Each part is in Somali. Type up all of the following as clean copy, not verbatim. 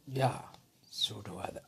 يا سودو هذا.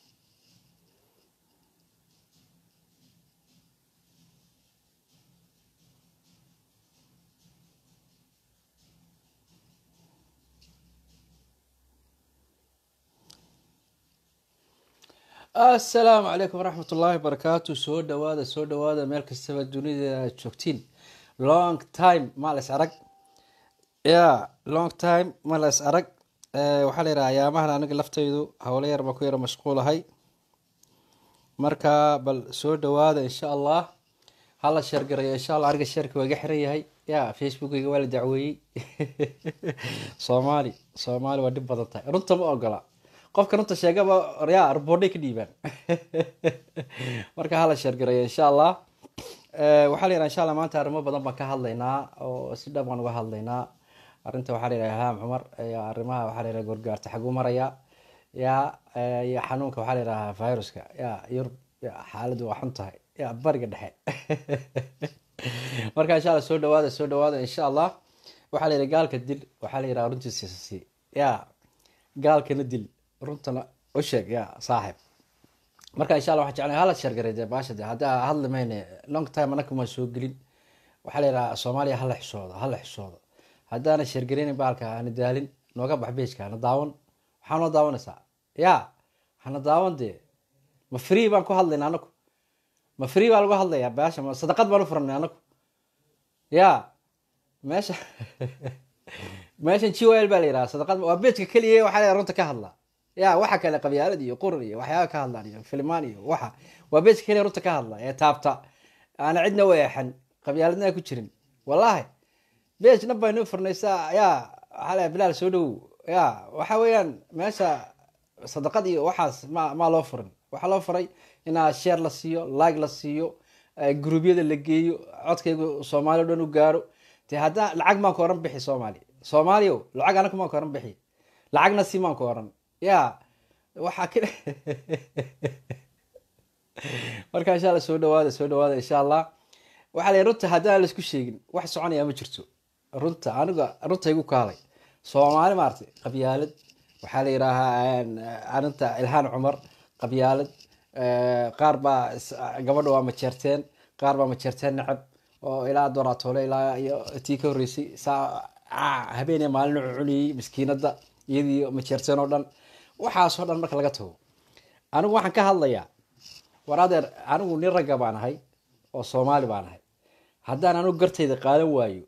السلام عليكم ورحمة الله وبركاته. سو دوادا مeel kastaba dunida joogtiin. Long time ma la is arag. Long time ma la is arag. Waxaa la yiraahdaa ayaamahan aniga laftaydu hawlo yar ma ku yara mashquulahay. Marka bal soo dhawaada insha Allah. Hala share gareeyo insha Allah, ariga sharka waa iga xiran yahay. Facebook-iga waa la dacweeyay. Soomaali waa dhib badan tahay. Runta ma ogola. qofka runta sheegaba arbordhay ka dhiibaan. Marka hala share gareeyo insha Allah. Waxaa la yiraahdaa insha Allah maanta arrimo badan baan ka hadlaynaa oo si dhab aan uga hadlaynaa. Arrinta waxaa la yiraahdaa Cumar arrimaha waxaa la yiraahdaa gorgaarta xag u maraya. Ya xanuunka waxaa la yiraahdaa viruska. Yurub xaaladdu waa xun tahay. Bariga dhexe. Marka insha Allah soo dhawaada insha Allah. Waxaa la yiraahdaa gaalka dil, waxaa la yiraahdaa runtiisa si. Gaalkana dil, runtana u sheeg saaxib. Marka insha Allah waxaan jeclahay hala share gareeyo baashada. Hadda hadli mayne long time anaka ma soo gelin. Waxaa la yiraahdaa Soomaaliya hala xishoodo. Haddaana share gareyn baalka aan daalin nooga bax page-ka ana daawan. Waxaan oo daawanaysaa. Waxaan daawan de ma free baan ku hadlaynaa anaku. Ma free baa lagu hadlayaa baasha, ma sadaqad baan u furnay anaku. meeshan GOL baa la yiraahdaa sadaqad waa page-ka kaliya waxaa la runta ka hadlaa. waxa kale qabyaalad iyo quran iyo waxyaabo ka hadlaan iyo filmaan iyo waxa waa page-ka kaliya runta ka hadlaa ee taabta aan cidna weexan qabyaaladna ku jirin. Wallahi page-na baynu furnaysaa waxaa la bilaal soo dhow. waxa weeyaan meesha sadaqad iyo waxaas ma loo furin. waxa loo furay inaa share la siiyo, like la siiyo, group-yada la geeyo, codkaygu Soomaali dhan u gaaro. hadda lacag maan ku oran bixi Soomaaliyo lacag anaka maan ku oran bixi, lacagna si maan ku oran. waxa kale marka insha Allah soo dhawaada insha Allah. waxa la runta hadda la isku sheegin wax soconaya ma jirto. runta igu kaalay Soomaali maartay qabyaalad. waxaa la yiraahdaa arinta Ilhaan Cumar qabyaalad. qaar baa gabadha waa ma jeerteen, qaar baa ma jeerteen nacab oo ilaa dooratoole ilaa iyo tii ka horeysay habeenay maalin cuniyay miskiinada iyadii ma jeerteen oo dhan. waxaas oo dhan marka laga tago anigu waxaan ka hadlayaa waraadeer anigu nin rag baan ahay oo Soomaali baan ahay. haddaan anigu gartayda qaadan waayo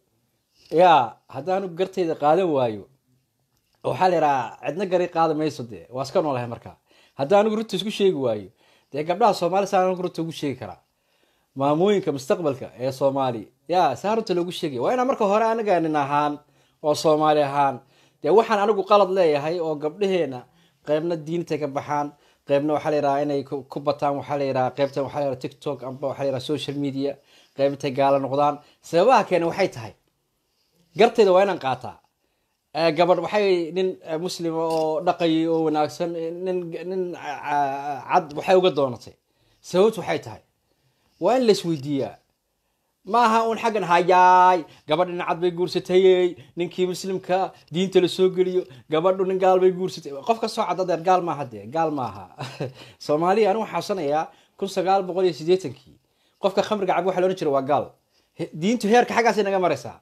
waxaa la yiraahdaa cidna gari qaada mayso dee waa iska noolahay. marka haddaan anigu runta isku sheegi waayo dee gabdhaha Soomaali saan anigu runta ugu sheegi karaa. maamooyinka mustaqbalka ee Soomaali saa runta loogu sheegay waa inaan marka hore anaga nin ahaan oo Soomaali ahaan dee waxaan anigu qalad leeyahay oo gabdhaheena qaybna diinta ka baxaan, qaybna waxaa la yiraahdaa inay ku bataan, waxaa la yiraahdaa qaybtan waxaa la yiraahdaa TikTok amba waxaa la yiraahdaa social media qaybta gaala noqdaan. sababaha keena waxay tahay gartayda waa inaan qaataa. gabadh waxay nin muslim oo dhaqay oo wanaagsan nin cad waxay uga doonatay. sababtu waxay tahay waa in la isweydiiyaa. maaha uun xaggan hayaay gabadha nin cad bay guursatay, ninkii muslimka diinta la soo geliyo, gabadhu nin gaal bay guursatay. qofka soo cadadeer gaal maaha. Soomaaliya anigu waxaan xasuusanayaa 1980kii qofka khamriga cab waxa la oran jiray waa gaal. diintu heerka xaggaas inaga maraysaa.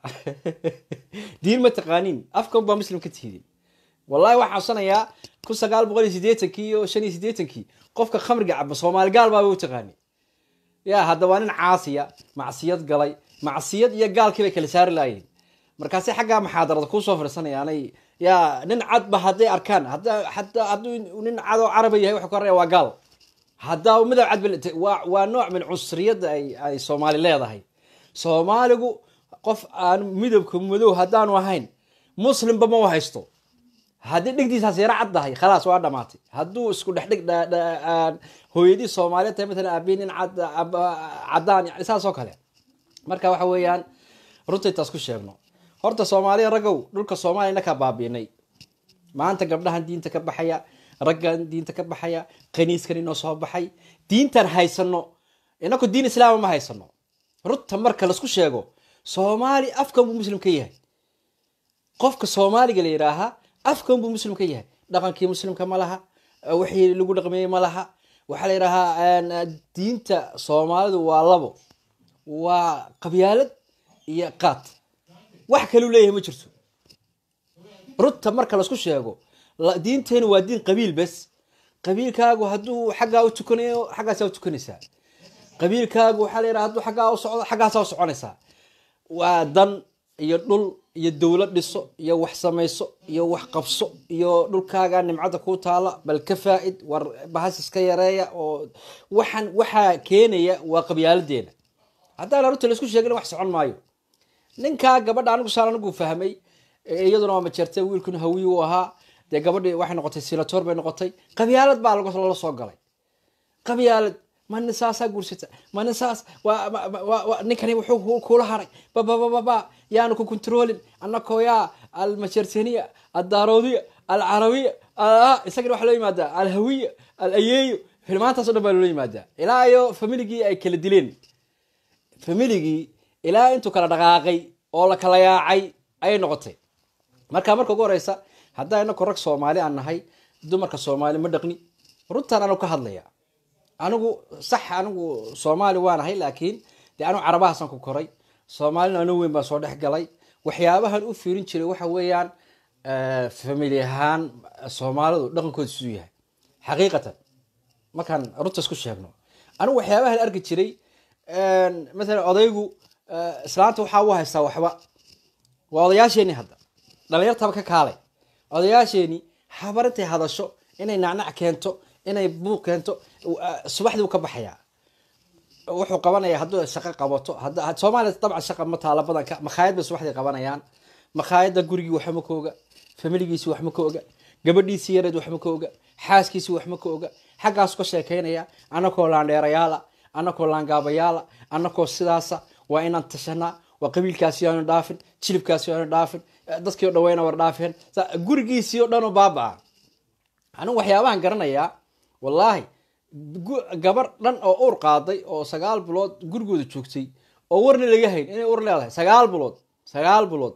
diin ma taqaanin afkan baa muslim ka tihiin. wallahi waxaan xasuusanayaa 1980kii iyo 85kii qofka khamriga cab Soomaali gaal baa u taqaani. hadda waa nin caasiya macsiyad galay, macsiyad iyo gaalkii bay kala saari laayeen. markaasay xaggaa maxaadarada ku soo fariisanayaanay nin cad ba hadday arkaan hadduu nin cad oo carabi yahay waxa ku horreeya waa gaal. hadda midab cad waa nooc min cunsuriyadda ay Soomaali leedahay. Soomaaligu qof aan midabka madow haddaanu ahayn muslimba ma haysto. haddii dhigdiisaas yara caddahay khalaas waa dhamaatay. hadduu isku dhexdhig hooyadii Soomaaliyeed tahay مثلا aabiin in cadaan yani saas oo kale. marka waxa weeyaan runta intaas ku sheegno. horta Soomaaliya ragow dhulka Soomaaliya ka baabiinay. maanta gabdhahan diinta ka baxaya, raggan diinta ka baxaya, qaniiskan inoo soo baxay. diintan haysano inaku diin islaam ma haysano. runta marka la isku sheego Soomaali afkan buu muslim ka yahay. qofka Soomaaliga la yiraahaa afkan buu muslim ka yahay. dhaqankii muslimka ma laha wixii lagu dhaqmeeyey ma laha waxaa la yidhahaa diinta soomaalidu waa labo waa qabyaalad iyo qaad wax kaluu leeyahay ma jirto runta marka laisku sheego diinteenu waa diin qabiil bes qabiilkaagu hadduu xaggaa u tukanayo xaggaasaa u tukanaysaa qabiilkaagu waxaa la yidhaha hadduu xaggaa u socdo xaggaasaa u soconaysaa waa dan iyo dhul iyo dowlad dhiso iyo wax samayso iyo wax qabso iyo dhulkaaga nimcada ku taala bal ka faaid war bahas iska yareeya oo waxaa keenaya waa qabyaaladeena haddaan runta laisku sheegin wax socon maayo ninkaa gabadha anigu fahmay iyaduna waa majeertay wiilkuna hawiy u ahaa dee gabadhii waxay noqotay senator bay noqotay qabyaalad baa lala soo galay qabyaalad mana saasaa guursata mana saas ninkani wuxuu kula haray babababa yaanu ku controlin annakoo yaa almajeertaniya aldaroodiya alcarabiya isagana waxa loo yimaadaa alhawiya alayeeyo hilmaantaaso dhan baa loola yimaadaa ilaa iyo familigii ay kala dileen familigii ilaa intuu kala dhaqaaqay oo la kala yaacay ayay noqotay marka ugu horeysa haddaa inako rag soomaali aan nahay dumarka soomaali ma dhaqni runtaan anu ka hadlaya anigu soomaali waan ahay laakiin dee anu carabahaasan ku koray soomaalina anu weyn baan soo dhex galay waxyaabahan u fiirin jiray waxa weeyaan famili ahaan soomaalidu dhaqankooda siduu yahay xaqiiqatan markaan runta isku sheegno anigu waxyaabahan arki jiray maalan odaygu islaanta waxaa u haystaa waxba waa odayaasheeni hadda dhalinyartaba ka kaalay odayaasheeni habarintay hadasho inay nacnac keento inay buuq keento subaxdii ka baxayaa wuxuu qabanaya hadduu shaqo qabato Soomaaliya dabcan shaqo ma taala badanka makhaayad bay subaxdii qabanayaan makhaayada gurigii wax ma kooga familigiisi wax ma kooga gabadhiisi yareed wax ma kooga xaaskiisi wax ma kooga xaggaas ka sheekeynaya anakoo laandheerayaala anakoo laangaabayaala anakoo sidaasa waa inaan tashanaa waa qabiilkaasi aanu dhaafin jilibkaasi aanu dhaafin dadkii oo dhaweyna war dhaafeen gurigiisii oo dhan oo baabaa anigu waxyaabahan garanayaa wallaahi gabar dhan oo uur qaaday oo 9 bilood gurigooda joogtay oo warna laga hayn inay uur leedahay 9 bilood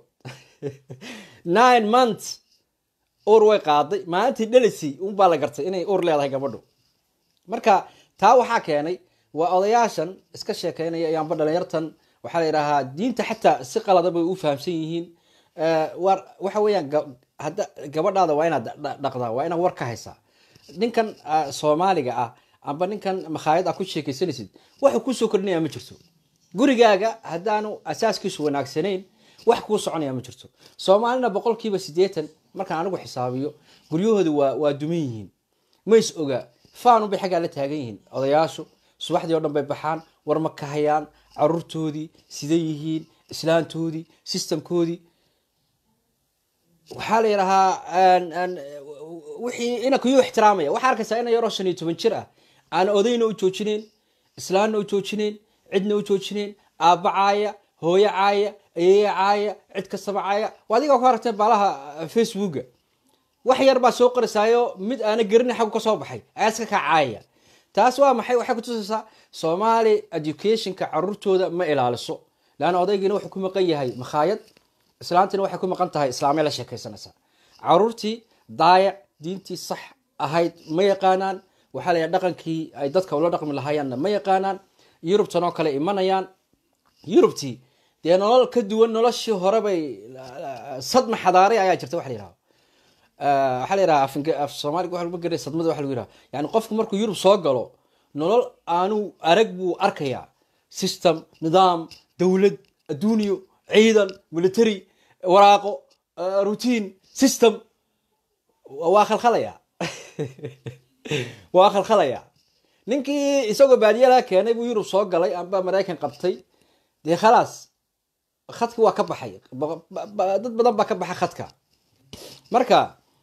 9 months uur way qaaday maalintii dhalisi un baa la gartay inay uur leedahay gabadhu marka taa waxaa keenay waa odayaashan iska sheekeynaya ayaanba dhalinyartan waxaa la yidhaahaa diinta xataa si qalada bay u fahamsan yihiin waxa weeyaan hadda gabadhaada waa inaad dhaqdaa waa inaad war ka haysaa ninkan soomaaliga ah amba ninkan makhaayad ku sheekaysanaysid waxa ku soo kordhinaya ma jirto gurigaaga haddaanu asaaskiisu wanaagsanayn wax ku soconaya ma jirto Soomaalina 80% markaan anigu xisaabiyo guryahooda waa dumin yihiin ma is oga faanu bay xagaa la taagan yihiin odayaashu subaxdii oo dhan bay baxaan war ma ka hayaan carruurtoodii sidee yihiin islaantoodii systemkoodii waxaa la yiraahdaa wixii inaka yu ixtiraamaya waxa arkaysaa in yaro 15 jir ah aan odayna u joojineen islaanna u joojineen cidna u joojineen aabacaaya hooyacaaya ayeecaaya cid kastaba caaya wadiga ku aragtay baalaha Facebook wax yar baa soo qorsaayo mid aan garin xaq ka soo baxay ayska ka caaya taas waa maxay waxa ku tusaysaa Somali education-ka carruurtooda ma ilaaliso laana odaygina wuxuu ku maqan yahay makhaayad islaantina waxay ku maqan tahay islaamay la sheekaysanaysa carruurtii daayac diintii sax ahayd ma yaqaanaan waxa la dhaqankii ay dadka ula dhaqmi lahaayeen ma yaqaanaan Yurubtan oo kale imanayaan Yurubtii dee nolol ka duwan noloshii hore bay sadma xadaari ayaa jirta wax la yiraahdo waxa la yiraahdaa af Soomaaliga waxa lagu garay sadmada waxa lagu yiraahdaa yani qofku markuu Yurub soo galo nolol aanu arag buu arkayaa system nidaam dawlad adduuniyo ciidan military waraaqo routine system waa khalkhalaya ninkii isagoo baadiyada keenay buu Yurub soo galay amba Mareykan qabtay dee khalaas khadka waa ka baxay dad badan baa ka baxay khadka marka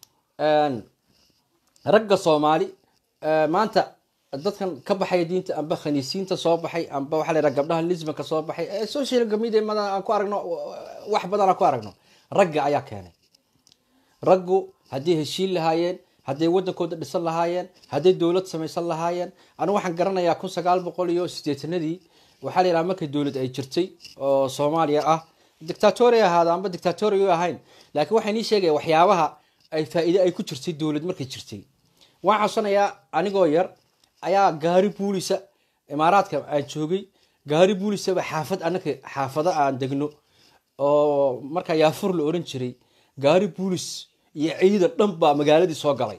ragga Soomaali maanta dadkan ka baxay diinta amba khaniisiinta soo baxay amba waxa la yiraahdaa gabdhaha lisbanka soo baxay social media mada aan ku aragno wax badan aan ku aragno ragga ayaa keenay raggu hadii heshiin lahaayeen hadii wadankooda dhisan lahaayeen hadii dawlad samaysan lahaayeen anigu waxaan garanayaa 1980nadii waxa la yiraahdaa markay dawlad ay jirtay oo Soomaaliya ah dictatoriya ahaada amba dictatoriya ahayn laakiin waxay ni sheegay waxyaabaha ay faa'iido ay ku jirtay dowlad markay jirtay waxaan xasuusanayaa anigoo yar ayaa gaari buulisa imaaraadka aan joogay gaari buulisa ba xaafada aan degno oo marka yaafur la oran jiray gaari buulis iyo ciidan dhan baa magaaladii soo galay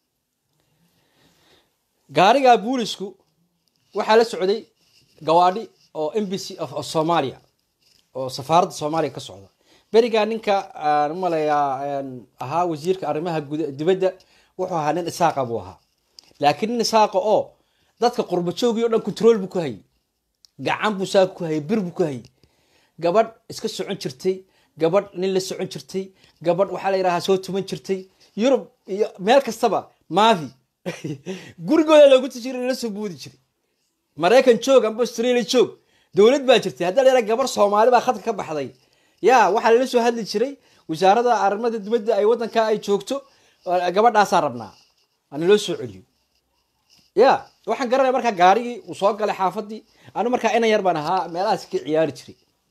gaariga buulisku waxa la socday gawaadhi oo embassy of Soomaaliya oo safaaradda Soomaaliya ka socda beriga ninka aan umaleeyaa ahaa wasiirka arrimaha dibadda wuxuu ahaa nin isaaqa buu ahaa laakiin nin isaaqa oo dadka qurbo joogay oo dhan control buu ku hayay gacan buu saak ku hayay bir buu ku hayay gabadh iska socon jirtay gabadh nin la socon jirtay gabadh waxa la yiraahdaa soo tuman jirtay Yurub iyo meel kastaba maafi gurigooda lagu tijiray la soo buudi jiray Mareykan joog amba Australia joog dawlad baa jirtay hadda la yiraahdo gabar Soomaali baa khadka ka baxday yaa waxa la soo hadli jiray wasaaradda arrimaha dibadda ay wadanka ay joogto gabadhaas rabnaa aan loo soo celiyo yaa waxaan garanay marka gaarigi uu soo galay xaafadii anu marka ina yar baan ahaa meelahaas ka ciyaari jiray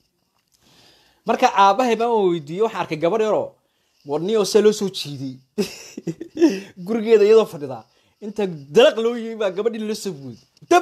marka aabahay baan weydiiyay waxa arkay gabar yar oo warniyo soo soo jiiday gurigeeda iyadoo fadhida inta dalaq loo yimid baa gabadhii la soo buuday dab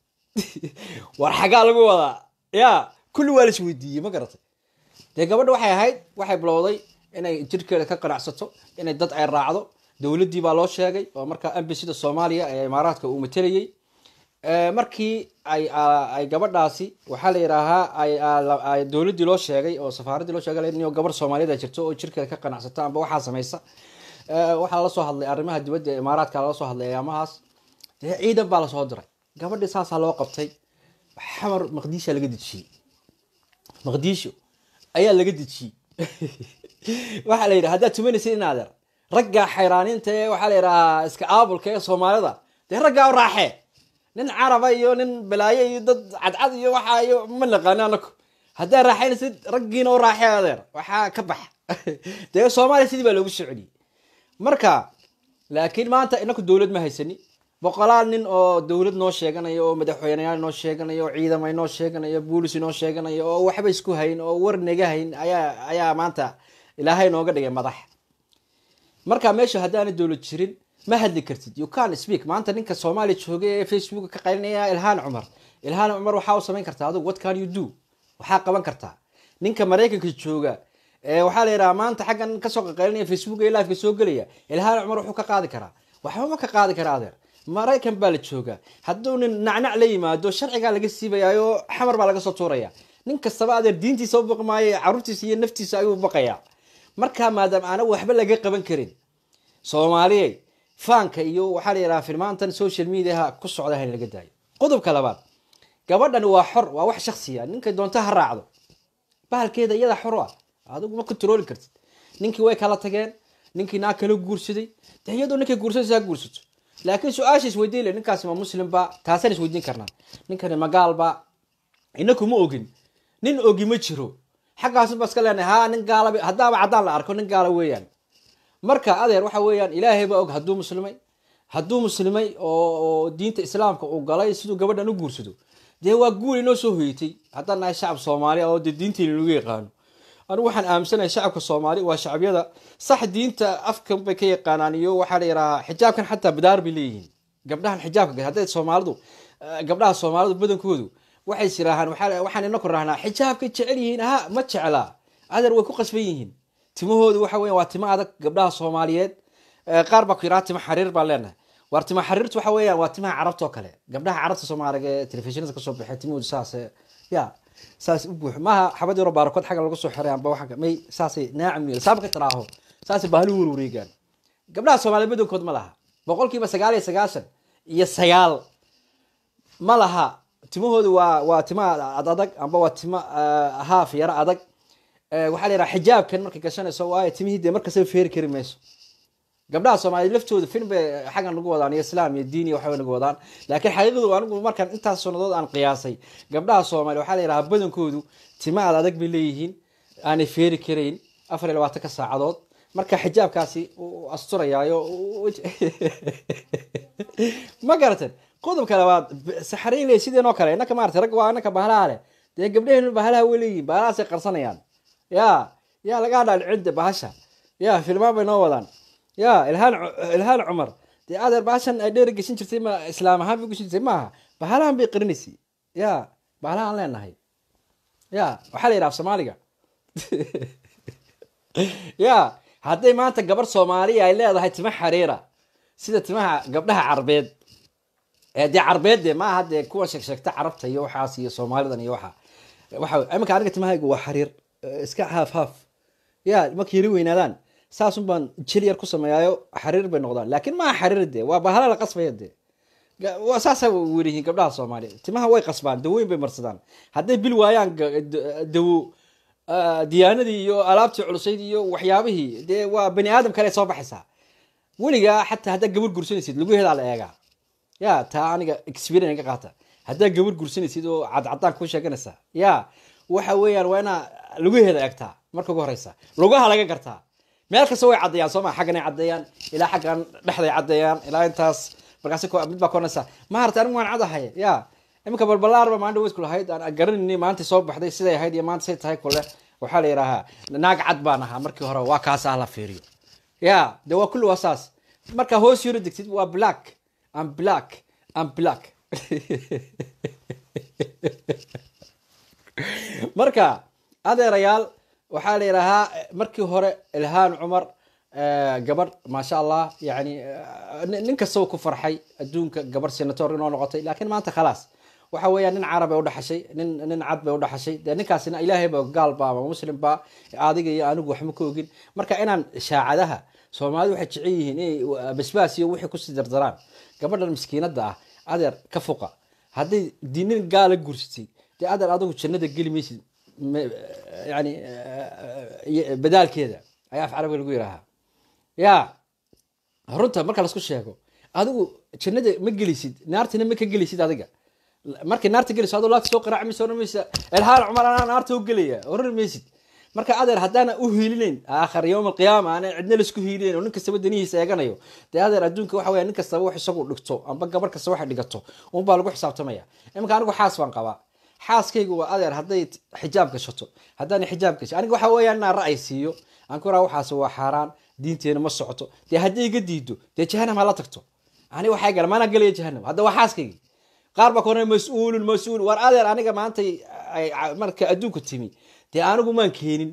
war xagaa lagu wadaa yaa kulli waa la is weydiiyay ma garatay de gabadhu waxay bilowday inay jirkeeda ka qanacsato inay dad ay raacdo dawladii baa loo sheegay oo marka embassy-da Soomaaliya ee Imaaraadka uu matalayay markii ay gabadhaasi waxa la yiraahaa ay dawladii loo sheegay oo safaaradii loo sheegay in gabar Soomaaliyeed jirto oo jirkeeda ka qanacsata amba waxa sameeysa waxa la soo hadlay arrimaha dibadda ee Imaaraadka la soo hadlay amahaas ciidan baa la soo diray gabadhii saas loo qabtay xamar Maqdisho laga dejiyay Maqdisho ayaa laga dejiyay waxa la yiraahdaa hadaa tumanaysid in adeer ragga xayraaniinta waxa la yiraahdaa iska aabulka ee Soomaalida ragga u raaxay nin caraba iyo nin balaayo iyo dad cadcad iyo waxa ay ma naqaanaan hadaa raaxaysid raggiina u raaxay adeer waxa ka bax Soomaaliya sidii baa lagu socodiyay marka laakiin maanta inaku dawlad ma haysani boqolaal nin oo dawlad noo sheeganayo oo madaxweynayaal noo sheeganayo oo ciidamay noo sheeganayo booliis noo sheeganayo oo waxba isku hayn oo warnaga hayn ayaa maanta ilaahay nooga dhigay madax marka meesha hadaan dawlad jirin ma hadli kartid you can speak maanta ninka Soomaali joogay ee Facebook ka qaylinaya Ilhaan Cumar waxa uu sameyn kartaa adigu what can you do waxa qaban kartaa ninka Mareykanka jooga ee waxa la yiraahdaa maanta xagan ka soo qaylinaya Facebook ee live ka soo galaya Ilhaan Cumar wuxuu ka qaadi karaa waxa ma ka qaadi karaa adeer Mareykan baa la jooga hadduu nin nacnac la yimaado sharciga laga siibayo xamar baa laga soo tuuraya nin kastaba adeer diintiisa u baqmaayo carruurtiisa iyo naftiisa ayuu baqaya marka maadaama aan waxba laga qaban karin Soomaaliyeed faanka iyo waxa la yiraahdaa filmaantan social media ku socda in laga daayo qodobka labaad gabadhan waa xor waa wax shakhsi ah ninka doonta ha raacdo bahalkeeda iyada xor ah adigu ma control kartid ninkii way kala tageen ninkii naa kala guursaday iyadoo ninkii guursaday guursato laakiin su'aashiis weydiilay ninkaas ma muslim ba taasana is weydiin karnaa ninkani magaal ba inaku ma ogin nin ogi ma jiro xaqaas bas ka leenahay ha nin gaala hadaaba cadaan la arko nin gaala weeyaan marka adeer waxa weeyaan ilaahay ba og haduu muslimay oo diinta islaamka uu galay sidoo gabadhan u guursado de waa guul inoo soo hoyitay hadana shacab Soomaali oo diintii lagu yaqaan anu waxaan aamsanahay shacabka Soomaali waa shacabiyada sax diinta afkan bay ka yaqaanaan iyo waxa la yiraahdaa xijaabkan xataa bidaar bileeyin gabdhahan xijaabka haday Soomaalidu gabdhaha Soomaalidu badankoodu waxay siraahan waxaan inaku raahnaa xijaabka jecel yihiin ma jecla adeer way ku qasban yihiin timahoodu waxa weeyaan waa timo adag gabdhaha Soomaaliyeed qaar ba ku yiraahdo timo xariir baa leenahay war timo xariirtu waxa weeyaan waa timaha carabta oo kale gabdhaha carabta Soomaaliga ee telefishinada ka soo baxay timoodu saas saas u buux ma xabad yaro baarkood xaga lagu soo xiray amba waxa may saasay naacmi saabka tiraaho saas baalu wareegan gabdhaha Soomaaliyeed badankood ma laha boqolkiiba 99 iyo 9 ma laha timahoodu waa timo adag amba waa timo haaf yar adag waxa la yiraahdaa xijaabkan markay gashanayso waa timihii marka soo feeri kari mayso gabdhaha Soomaaliyeed laftooda film bay xagan lagu wadaan islaam iyo diin iyo waxa lagu wadaan laakiin xaqiiqadu anigu markaan intaas sanadood aan qiyaasay gabdhaha Soomaaliyeed waxa la yiraahdaa badankoodu timo adag bay leeyihiin aan feeri kareyn 24 saacadood marka xijaabkaasi asturayaayo ma garatan qodobka labaad saxariilay sideenoo kale inaka maartay rag waa inaka bahalaha de gabdhaheenu bahalaha waleeyay bahalaha qarsanayaan ya laga dhaal cid bahasha ya filmaan bay noo wadaan ya ilhaan cumar dee adeer baashan ay dheeri geshin jirtay ma islaam ahaan bay geshin jirtay maaha bahalahan bay qarinaysay ya bahalahan leenahay ya waxaa la yidhaha af soomaaliga ya hadday maanta gabar soomaaliya ay leedahay tima xariira sida timaha gabdhaha carbeed ee dee carbeed dee maaha dee kuwa sheegsheegta carabta iyo waxaas iyo soomaalidan iyo waxa iminka aniga timahaygu waa xariir iska haaf ya markay yari weynaadaan saasun baan jil yar ku sameeyaayo xariir bay noqdaan laakiin maaha xariir dee waa bahala la qasbaya dee saasa werihiin gabdhaha soomaaliya timaha way qasbaan dawooyin bay marsadaan hadday bil waayaan dawo diyaanadii iyo alaabtii culusayd iyo waxyaabihii dee waa bani aadam kale soo baxaysaa weligaa xataa haddaa gabar gursanaysid laguheedaa la eegaa ya taa aniga experience ka qaata haddaa gabar gursanaysid oo cadcadaan ku sheeganaysa ya waxa weeyaan waa inaa laguheeda eegtaa marka ugu horeysa lugaha laga gartaa meel kasta way caddeeyaan sooma xagganay caddeeyaan ilaa xaggan dhexday caddeeyaan ilaa intaas markaasi mid baa koonaysa ma harta anigu waan cadahay ya iminka balbalaarba maanta weysku lahayd aan garanayni maanta soo baxday siday ahayd iyo maanta say tahay kule waxaa la yidhaahaa naag cad baan ahaa markii hore waa kaas ah la fiiriyo ya de waa kulli waa saas marka hoos yaro degtid waa black marka adeerayaal waxaa la yidhaahaa markii hore ilhaan cumar gabadh maasha allah yani nin kastaba ku farxay adduunka gabadh senator inoo noqotay laakiin maanta khalaas waxa weeyaan nin carab bay udhaxashay nin cad bay udhaxashay dee ninkaasina ilaahay ba gaal ba ama muslim ba adiga iyo anigu waxma ka ogin marka inaan shaacadaha soomaalida waxay jecel yihiin inay basbaas iyo wixii kusii dardaraan gabadhan miskiinada ah adeer ka fuqa hadday diinin gaala guursatay dee adeer adigu jannada geli maysid yani badaalkeeda ayaa af carabiga lagu yidhaahaa ya runta marka lasku sheego adigu jannada ma gelisid naartina ma ka gelisid adiga markay naarta gelayso adoo laagta soo qaraac maysa oran maysa ilhaan cumar anaa naarta u gelaya oran maysid marka adeer haddaana u hiilinayn aakhir yowm alqiyaama aana cidna laisku hiilinayn oo nin kastaba danihiisa eeganayo dee adeer adduunka waxa weya nin kastaba wax isagu dhigto amba gabar kasta waxay dhigato unbaa lagu xisaabtamaya iminka anigu xaas baan qabaa xaaskaygu waa adeer hadday xijaab gashato haddaan xijaab gasho aniga waxa weeyaan inaan ra'ay siiyo aan ku raa waxaas waa xaaraan diinteena ma socoto dee hadday iga diido dee jahanam ha la tagto aniga waxay gala maanaa gelaya jahanam hadda waa xaaskaygi qaar baa koona mas-uul war adeer aniga maanta marka adduunka timi dee anigu maan keenin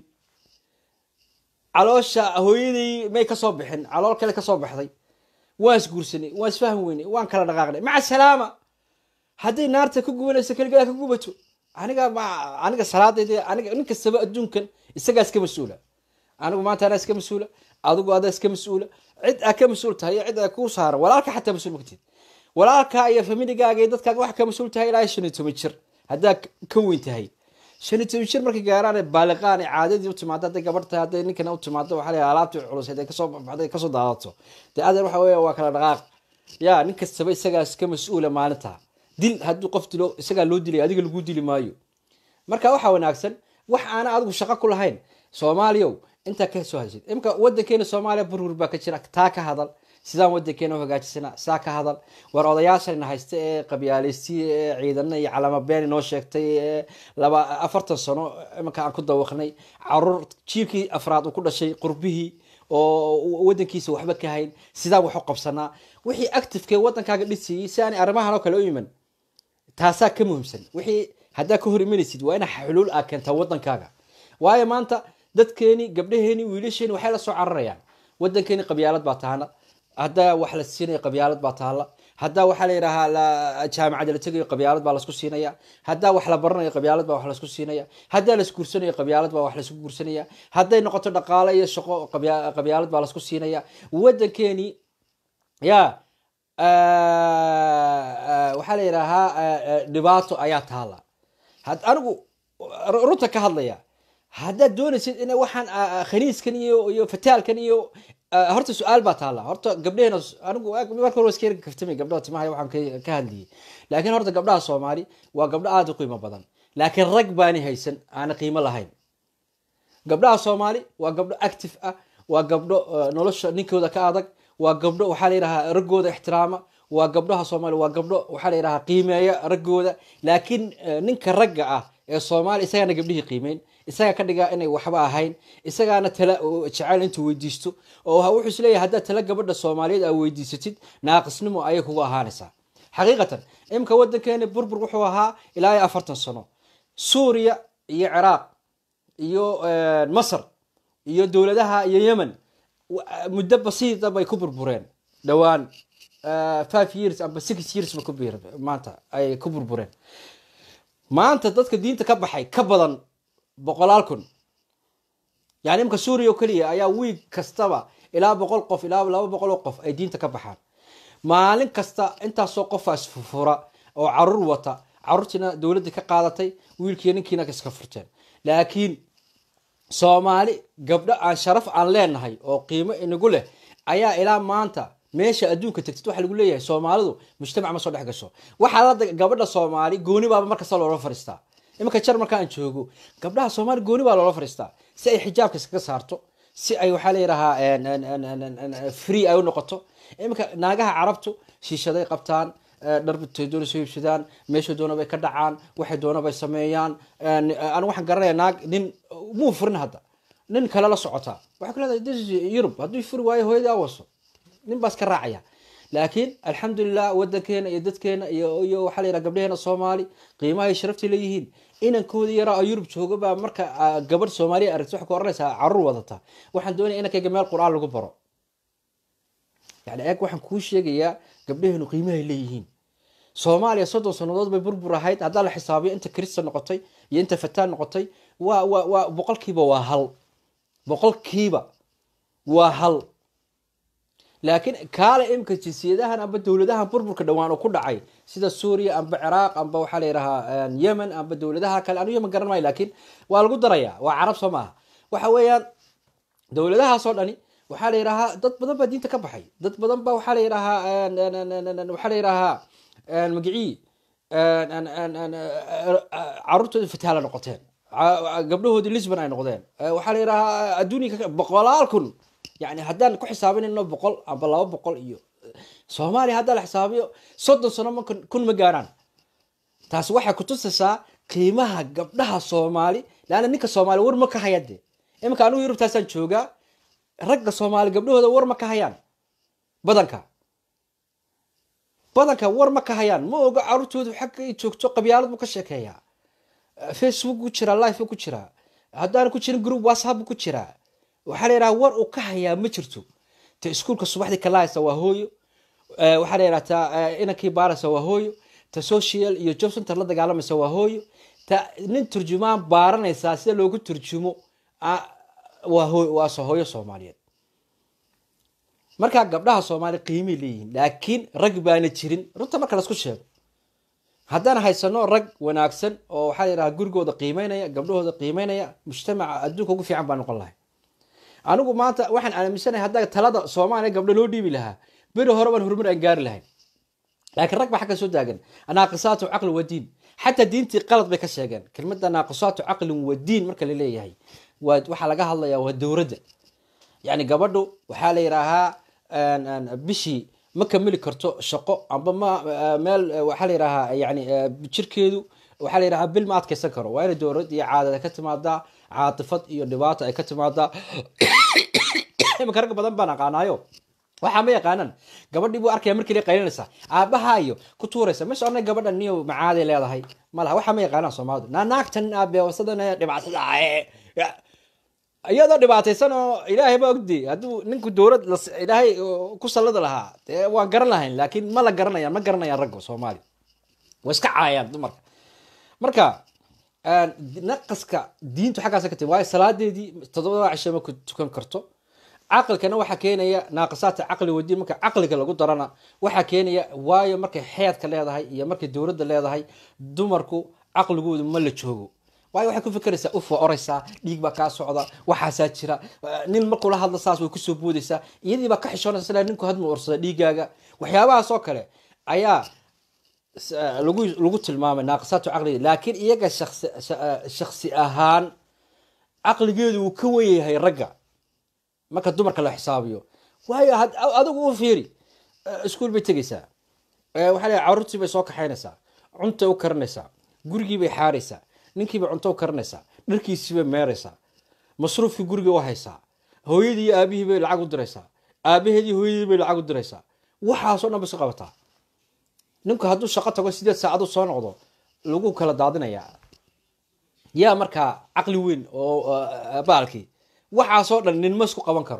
caloosha hooyaday may kasoo bixin calool kale kasoo baxday waan isguursanay waan isfahmi weynay waan kala dhaqaaqnay maca salaama hadday naarta ka gubanayso keligaa ka gubato aniga salaadayda aniga nin kastaba adduunkan isagaa iska mas-uula anigu maanta anaa iska mas-uula adigu adaa iska mas-uula cid aa ka mas-uul tahay iyo cid aa kuu saaran walaalka xataa mas-uul ma katid walaalkaa iyo familigaaga iyo dadkaaga wax ka mas-uul tahay ilaa 15 jir haddaa ka weyn tahay 15 jir markay gaaraan baaliqaan caadadii u timaado hadday gabar tahay hadday ninkana u timaado waxaa la alaabtii culus hadday kasoo daadato dee adeer waxa weeya waa kala dhaqaaq ya nin kastaba isagaa iska mas-uula maalinta dil hadduu qof dilo isagaa loo dilay adiga lagu dili maayo marka waxaa wanaagsan wax aana adigu shaqo ku lahayn soomaaliyow intaa ka soo hashid imka wadankeena soomaaliya burur baa ka jira taa ka hadal sidaan wadankeena u hagaajisana saa ka hadal war odayaashana haysta ee qabyaalaystiya ee ciidana iyo calamo been inoo sheegtay ee 40 sano imika aan ku dawaqnay caruur jiilkii afraad uu ku dhashay qurbihii oo wadankiisa waxba ka hayn sidaan wax u qabsanaa wixii active-ka wadankaaga dhisayay si aan arrimahan oo kale u yimin taasaa ka muhiimsan wixii haddaa ka hor imanaysid waa ina xuluul aa keentaa wadankaaga waayo maanta dadkeeni gabdhaheeni wiilasheeni waxay la soo cararayaan wadankeeni qabyaalad baa taana haddaa wax la siinaya qabyaalad baa taala haddaa waxaa la yidhaahaa jaamacada la tegayo qabyaalad baa lasku siinaya haddaa wax la baranayo qabyaalad baa wax lasku siinaya haddaa laisguursanayo qabyaalad baa wax laisku guursanaya hadday noqoto dhaqaale iyo shaqo qabyaalad baa lasku siinaya wadankeeni ya waxaa la yidhaahaa dhibaato ayaa taala anigu runta ka hadlaya haddaad doonaysid in waxaan khaniiskan iyo fataalkan iyo horta su-aal baa taala horta gabdhahena anigu marka hore iska kaftamay gabdhaha timaha waxaan ka hadliyay laakiin horta gabdhaha Soomaali waa gabdho aad u qiimo badan laakiin rag baani haysan aan qiimo lahayn gabdhaha Soomaali waa gabdho active ah waa gabdho nolosha ninkooda ka adag waa gabdho waxaa la yiraahdaa ragooda ixtiraama waa gabdhaha Soomaali waa gabdho waxaa la yiraahdaa qiimeeya ragooda laakiin ninka ragga ah ee Soomaali isagana gabdhihii qiimeyn isaga ka dhigaa inay waxba ahayn isagana tala jacayl intuu weydiisto oo wuxuu isleeyahay hadda tala gabadha Soomaaliyeed ay weydiisatid naaqisnimo ayay kugu ahaanaysaa xaqiiqatan imka wadankeena burbur wuxuu ahaa ilaa 40 sano Suuriya iyo Ciraaq iyo Masar iyo dawladaha iyo Yemen muddo basiid bay ku burbureen dhawaan 5 years amba 6 years ma ku biiray maanta ay ku burbureen maanta dadka diinta ka baxay ka badan 100,000 yani imka Suuriya kaliya ayaa week kastaba ilaa 100 qof ilaa 200 qof ay diinta ka baxaan maalin kasta intaas soo qofaas fufura oo carruur wata carruurtina dawladda ka qaadatay wiilkii ninkiina ka iska furteen laakiin Soomaali gabdho aan sharaf aan leenahay oo qiimo inagu leh ayaa ilaa maanta meesha adduunka tagtid waxa lagu leeyahay Soomaalidu mujtamac ma soo dhex gasho waxa la gabadha Soomaali gooni baaba marka soo loo fariistaa imka jarmalka aan joogo gabdhaha Soomaali gooni baa loo fariistaa si ay xijaabka iska saarto si ay waxa la yiraahdaa free ay u noqoto imka naagaha carabtu shiishaday qabtaan darbitay doona soo iibsadaan meesha doona bay ka dhacaan waxay doona bay sameeyaan aan waxaan garanayaa naag nin muu furin hadda nin kale la socota waxa kale Europe haduu furi waayo hooyada awaso nin baas ka raacaya laakiin alxamdulillah wadankeena iyo dadkeena iyo waxa la yiraahdaa gabdhaheena Soomaali qiimaha sharafti leeyihiin inankooda yara Europe jooga ba marka gabadh Soomaali aragto wax ku oranaysa carruur wadata waxaan doonayaa inankayga meel Qur'aan lagu baro يعني اك waxaan ku sheegayaa gabdhaheenu qiimaha leeyihiin Soomaaliya 30 sanadood bay burbur ahayd hadda la xisaabiyo inta Kristo noqotay iyo inta fataan noqotay waa boqolkiiba waa hal boqolkiiba waa hal laakiin kaale imka jinsiyadahan amba dawladaha burburka dhawaan oo ku dhacay sida Suuriya amba Ciraaq amba waxa la yiraahdaa Yemen amba dawladaha kale aniga ma garanay laakiin waa lagu darayaa waa carab Soomaa waxa weeyaan dawladaha soo dhani waxa la yiraahdaa dad badan baa diinta ka baxay dad badan baa waxa la yiraahdaa waxa la yiraahdaa magacii carruurtooda fataala noqoteen gabdhahoodii Lisbon ay noqdeen waxa la yiraahdaa adduunka 100,000 يعني هدان ku xisaabinayno 100 amba 200 iyo Soomaali hadda la xisaabiyo 30 sano ma kun ma gaaraan taas waxa ku tusaysaa qiimaha gabdhaha Soomaali laana ninka Soomaali war ma ka hayade imka anu Yurub taasan jooga ragga Soomaali gabdhahooda war ma ka hayaan badanka war ma ka hayaan ma oga carruurtoodu xaq ay joogto qabyaalad ku ka sheekeeya Facebook ku jira live ku jira hadaan ku jirin group WhatsApp ku jira waxa la yiraahdaa war uu ka hayaa ma jirto ta iskuulka subaxdii kala haysa waa hooyo waxa la yiraahdaa inankii baaraysa waa hooyo ta social iyo job center la dagaalamaysa waa hooyo ta nin turjumaan baaranaysa sida loogu turjumo waa hooyo Soomaaliyeed marka gabdhaha Soomaali qiimo leeyihiin laakiin rag baana jirin runta marka la isku sheego haddana haysano rag wanaagsan oo waxa la yiraahdaa gurigooda qiimeynaya gabdhahooda qiimeynaya mujtamaca adduunka ugu fiican baa noqon lahayd anigu maanta waxaan aaminsanahay hadda talada Soomaaliya gabdho loo dhiibi lahaa bari hore baan horumar aan gaari lahayn laakiin rag ba xagga soo taagan naaqisatu aql wa diin hatta diintii qalad bay ka sheegeen kelmadda naaqisatu aql wa diin marka la leeyahay waxa laga hadlayaa waa dawladda yani gabadhu waxa la yiraahdaa bishi ma kamili karto shaqo amba meel waxa la yiraahdaa yani jirkeedu waxa la yiraahdaa bil ma adkaysan karo waa in dawladda iyo caadada ka timaada caatifad iyo dhibaato ay ka timaada marka badan baan aqaanayo waxa ma yaqaanan gabadhii buu arkay markii ay qaylinaysa aabahayo ku tuuraysa ma soo gabadhan niyo macaade leedahay malaha waxa ma yaqaanan Soomaalidu naagtan aabe wasadana dhibaatada ayada dhibaataysan oo Ilaahay ba ogdi haduu ninku dawlad Ilaahay ku salada lahaa waan garan lahayn laakiin ma la garanayaan ma garanayaan ragga Soomaali way iska caayaan dumarka marka naqaska diintu xaqaas ka tahay salaadeedii 7 cisho ma ku tukan karto aqalkana waxa keenaya naaqasaadka aqli wadiin marka aqliga lagu darana waxa keenaya waayo markay xeedka leedahay iyo markay dawladda leedahay dumarku aqligoodu ma la joogo waayo waxa ku fikiraysaa uf oraysa dhiig ba ka socda waxa jira nin markuu la hadlo saas way ku soo boodaysaa iyadii ba ka xishoonaysa ninku hadma orsada dhiigaaga waxyaabaha soo kale ayaa lagu tilmaamay naaqisatu aqli laakiin iyaga shakhsi ahaan aqligeedu uu ka weeyahay ragga marka dumarka la xisaabiyo waayo adigu u fiiri iskuul bay tagaysaa waxa la carruurtii bay soo kaxaynaysaa cunto u karinaysaa gurigii bay xaaraysaa ninkiiba cunto karinaysaa, dharkiisiiba meeraysaa, masruufkii guriga u haysaa, hooyadii iyo aabihii bay lacag u diraysaa, aabaheedii hooyadii bay lacag u diraysaa, waxaasoo dhan bay isu qabataa. ninku hadduu shaqo tago 8 saacadood soo noqdo lagu kala daadinayaa. yaa markaa caqli weyn oo baalkii waxaasoo dhan nin ma isku qaban karo.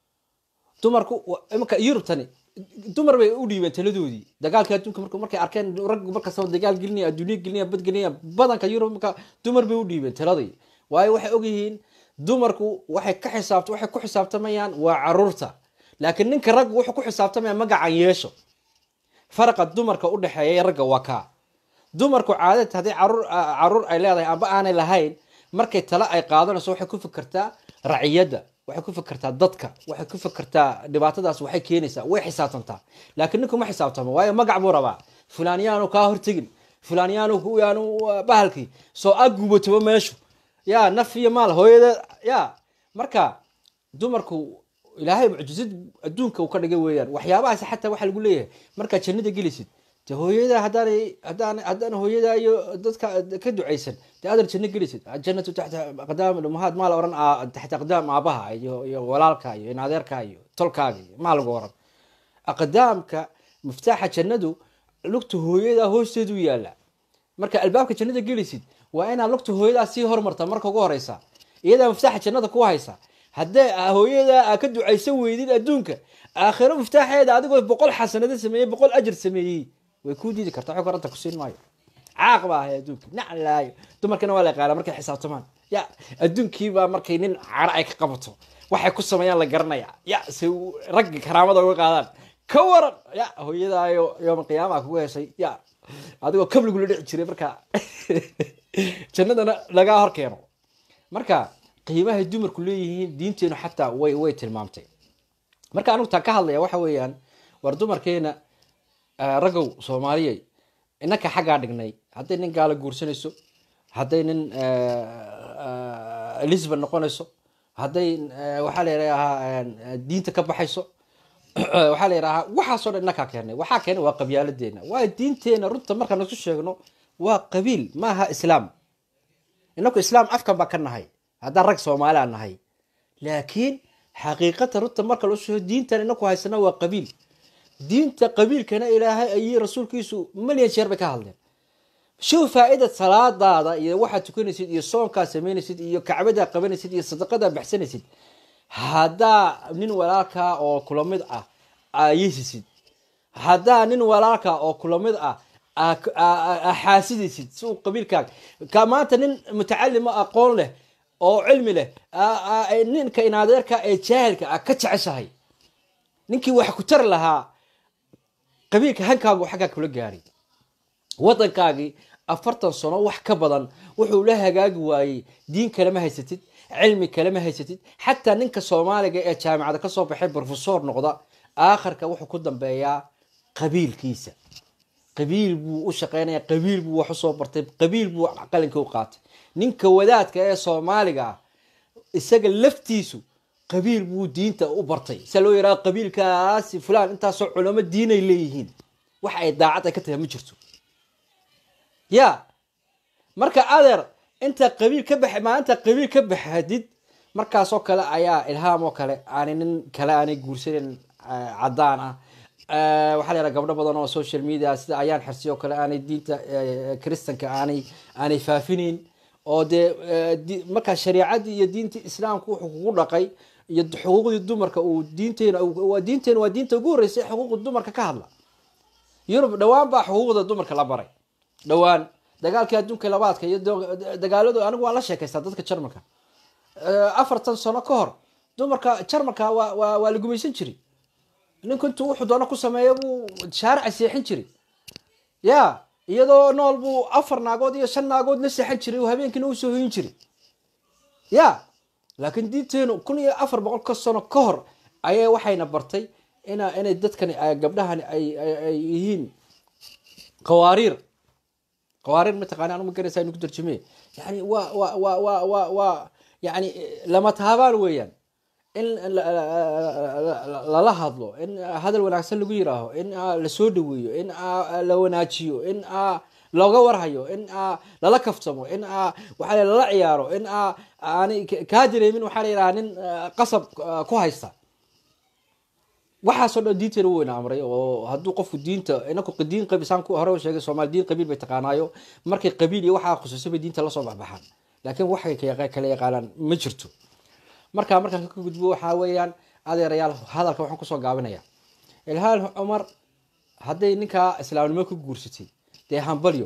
dumarku imka Yurubtani dumar bay u dhiibeen taladoodii dagaalka adduunka markay arkeen rag marka soo dagaal gelinaya adduunyo gelinaya bad gelinaya badanka Yurub marka dumar bay u dhiibeen taladii. waayo waxay og yihiin dumarku waxay ku xisaabtamayaan waa caruurta, laakiin ninka rag wuxuu ku xisaabtamaya magacan yeesho. farqa dumarka u dhaxeeya ragga waa ka dumarku caadad hadii caruur ay leedahay amba aanay lahayn markay tala ay qaadanayso waxay ku fikirtaa raciyada, waxay ku fikirtaa dadka, waxay ku fikirtaa dhibaatadaas waxay keenaysaa, way xisaabtantaa. laakiin ninku ma xisaabtamo waayo magac buu rabaa. fulaaniyaanu ka hortagin, fulaaniyaanu yaanu bahalkii soo agubato meeshu yaa naf iyo maal hooyada yaa. marka dumarku ilaahay mucjizad adduunka uu ka dhigay weeyaan. waxyaabahaas xataa waxa lagu leeyahay marka jannada gelisid te hooyada hadaan hooyada iyo dadka ka duceysan te aad janno gelisid. jannatu taxta aqdaam ummahat ma la oran taxta aqdaam aabaha iyo walaalka iyo inaadeerka iyo tolkaaga ma lagu oran. aqdaamka miftaaxa jannadu lugta hooyada hoosteedu yaala. marka albaabka jannada gelisid waa inaad lugta hooyada si hormarta marka ugu horeysa iyada miftaaxa jannada ku haysa. haddii hooyada ka duceysan weydid adduunka aakhiro miftaaxeeda adigoo 100 xasanada sameeyay 100 ajir sameeyay way ku diidi kartaa wax qaranta ku siin maayo. caaq baa hay adduunka naclaayo dumarkana waa la qaala markay xisaabtamaan ya adduunkiiba markay nin cara ay ka qabato waxay ku sameeyaan la garanaya ya si rag karaamada uga qaadaan ka waran ya hooyadaayo yoom qiyaamaha ku heesay ya adigoo kabligu la dhici jiray marka jannadana laga hor keeno. marka qiimaha dumarku leeyihiin diinteenu xataa way tilmaamtay. marka anu taa ka hadlaya waxa weeyaan war dumarkeena ragow Soomaaliyeey inaka xagaa dhignay haday nin gaala guursanayso, haday nin Lisbon noqonayso, haday waxa la yiraahdaa diinta ka baxayso, waxa la yiraahdaa waxa soo dhan inaka keenay. waxa keenay waa qabyaaladeena, waa diinteena runta marka aan isku sheegno waa qabiil maaha islaam. inaku islaam afka ba ka nahay haddaan rag Soomaali aan nahay, laakiin xaqiiqada runta marka la soo diintan inaku haysana waa qabiil. diinta qabiilkana ilaahay ay rasuulkiisu milyan jeer bay ka hadleen. shuu faa'iida salaadaada iyo waxa tukanaysid iyo soonka sameynaysid iyo kacbada qabanaysid iyo sadaqada baxsanaysid hadaa nin walaalka oo kula mid ah ayisisid, hadaa nin walaalka oo kula mid ah xaasidisid suu qabiilkaaga ka maanta nin mutacallim aqoon leh oo cilmi leh ninka inaadeerka ee jaahilka ka jeceshahay ninkii wax ku tar lahaa qabiilka hankaagu xaga kula gaaray. wadankaagi 40 sano wax ka badan wuxuu la hagaagi waayay diin kale ma haysatid, cilmi kale ma haysatid. xataa ninka Soomaaliga ee jaamacada ka soo baxay professor noqda aakhirka wuxuu ku dambeeyaa qabiilkiisa. qabiil buu u shaqeynaya, qabiil buu wax soo bartay, qabiil buu qalinka u qaatay. ninka wadaadka ee Soomaaliga isaga laftiisu qabiil buu diinta u bartay. saloo yaraa qabiilkaas fulaan inta soo culimo diinay leeyihiin wax ay daacad ka tahay ma jirto. ya marka adeer inta qabiil ka baxay maanta qabiil ka baxadid markaas oo kale ayaa ilhaam oo kale aanin kale aanay guursan cadaan ah. waxa la yiraahdaa gabdho badan oo social media sida ayaan xirsiyo kale aanay diinta kristanka aanay faafinin oo de marka shariicada iyo diinta islaamku wuxuu ku dhaqay iyo xuquuqda dumarka uu diinteena waa diinta ugu horeysay xuquuqda dumarka ka hadla. Yurub dhawaan baa xuquuqda dumarka la baray. dhawaan dagaalkii adduunka labaadka iyo dagaaladu anigu waan la sheekaystaa dadka Jarmalka 40 sano ka hor dumarka Jarmalka waa la gumaysan jiray. ninku intuu wuxuu doona ku sameeyo buu shaaric seexin jiray ya iyadoo nool buu 4 naagood iyo 5 naagood la seexin jiray oo habeenkii uu soo hoyin jiray ya. laakiin diinteenu 1400 sano ka hor ayay waxayna bartay inay dadkan gabdhahan ay yihiin qawaariir ma taqaan anu ma garanaysaa inuu ku tarjumay yani waa yani lama taabaan weeyaan in la hadlo, in hadal wanaagsan lagu yiraaho, in la soo dhaweeyo, in la wanaajiyo, in looga warhayo in lala kaftamo in waxaa lala ciyaaro in aanay kaa dareemin waxaa la yidhaha nin qasab ku haysta waxaasoo dhan diinteena u weyna amray oo hadduu qofku diinta inaku diin qabisaan ku hore sheegay Soomaali diin qabiil bay taqaanaayo markay qabiil iyo waxaa khusuusay bay diinta la soo baxbaxaan laakiin waxay kala yaqaanaan ma jirto markaan ka gudbo waxaa weeyaan adeerayaal hadalka waxaan kusoo gaabinayaa Ilhaan Cumar hadday ninka islaamnimo ku guursatay dee hambalyo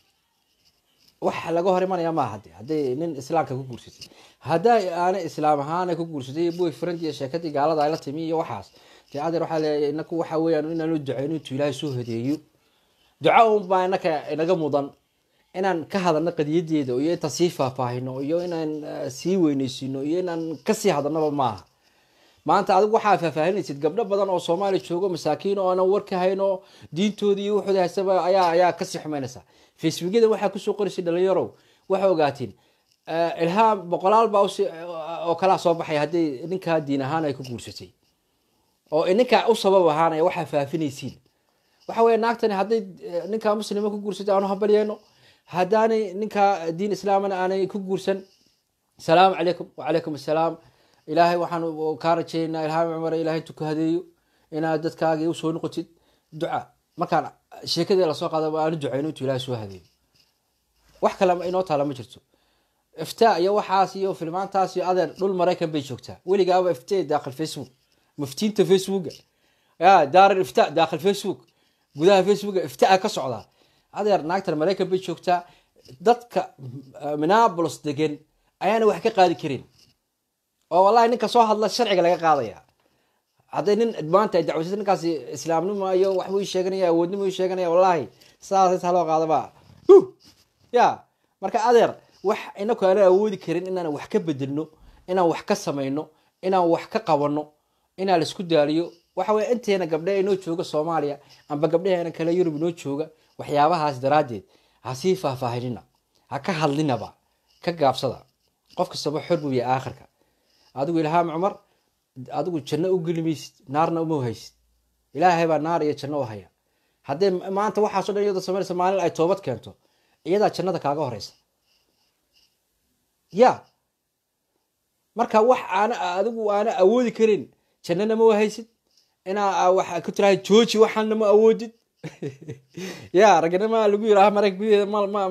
waxa laga hor imanaya ma hadday nin islaamka ku guursatay hadday aan islaam ahaan ku guursatay boyfriend iyo sheekadii gaalada ay la timi iyo waxaas dee adeer waxaa leeyahay inaku waxa weeyaan inaanu duceyno intuu Ilaahay soo hadeeyo duca uun baa inaga mudan inaan ka hadalno qadiyadeeda iyo tasiif faahfaahino iyo inaan sii weynaysiino iyo inaan ka sii hadalnaba maaha maanta adigu waxaa faahfaahinaysid gabdho badan oo Soomaali joogo masaakiin oo aan war ka hayno diintoodii iyo wuxuu haysaba ayaa ka sii xumeynaysa facebookada waxaa ku soo qorisay dhalinyaro waxa ogaatiin Ilhaan boqolaal baa oo kala soo baxay hadii ninka diin ahaan ay ku guursatay oo ninka u sabab ahaan ay waxa faafinaysiin waxa weey naagtani hadii ninka muslima ku guursatay aanu habalyeeno haddaani ninka diin islaamana aanay ku guursan salaamu calaykum wa calaykum assalaam ilaahay waxaan ka rajeynaa Ilhaan Cumar ilaahay tu ka hadeeyo inaad dadkaaga u soo noqotid duca markaan sheekada la soo qaado aan duceyno intuu Ilaahay soo hadeeyo wax kale ma inoo taala ma jirto iftaa iyo waxaas iyo filmaantaas iyo adeer dhul Mareykan bay joogtaa weligaaba iftaa daaqal Facebook muftiinta Facebook daar iftaa daaqal Facebook gudaha Facebook iftaa ka socda adeer naagtan Mareykan bay joogtaa dadka Minneapolis degan ayaana wax ka qaadi karin oo wallahi ninka soo hadla sharciga laga qaadaya hadday nin maanta ay dacwada ninkaas islaamnimo iyo wax uu sheeganaya awoodnimo uu sheeganaya wallahi saas loo qaadaba ya marka adeer wax inaku aan awoodi karin inaan wax ka bedelno inaan wax ka sameeyno inaan wax ka qabano inaan la isku daaliyo waxa way inteena gabdhaha inoo jooga Soomaaliya amba gabdhaheena kale Yurub inoo jooga waxyaabahaas daraadeed ha sii faahfaahinina ha ka hadlinaba ka gaabsada qofka sabo xurbu iyo aakhirka adigu Ilhaan Cumar adigu janno u gelimaysid naarna uma haysid Ilaahay baa naar iyo janno u haya hadday maanta waxa soo dhaniyada Soomaaliya maalin ay toobad keento iyada jannada kaaga horeysa ya marka wax adigu aan awoodi karin jannana ma haysid ina waxa ku tirahay jooji waxaan ma awoodid ya raganama lagu yiraahdo marag biyo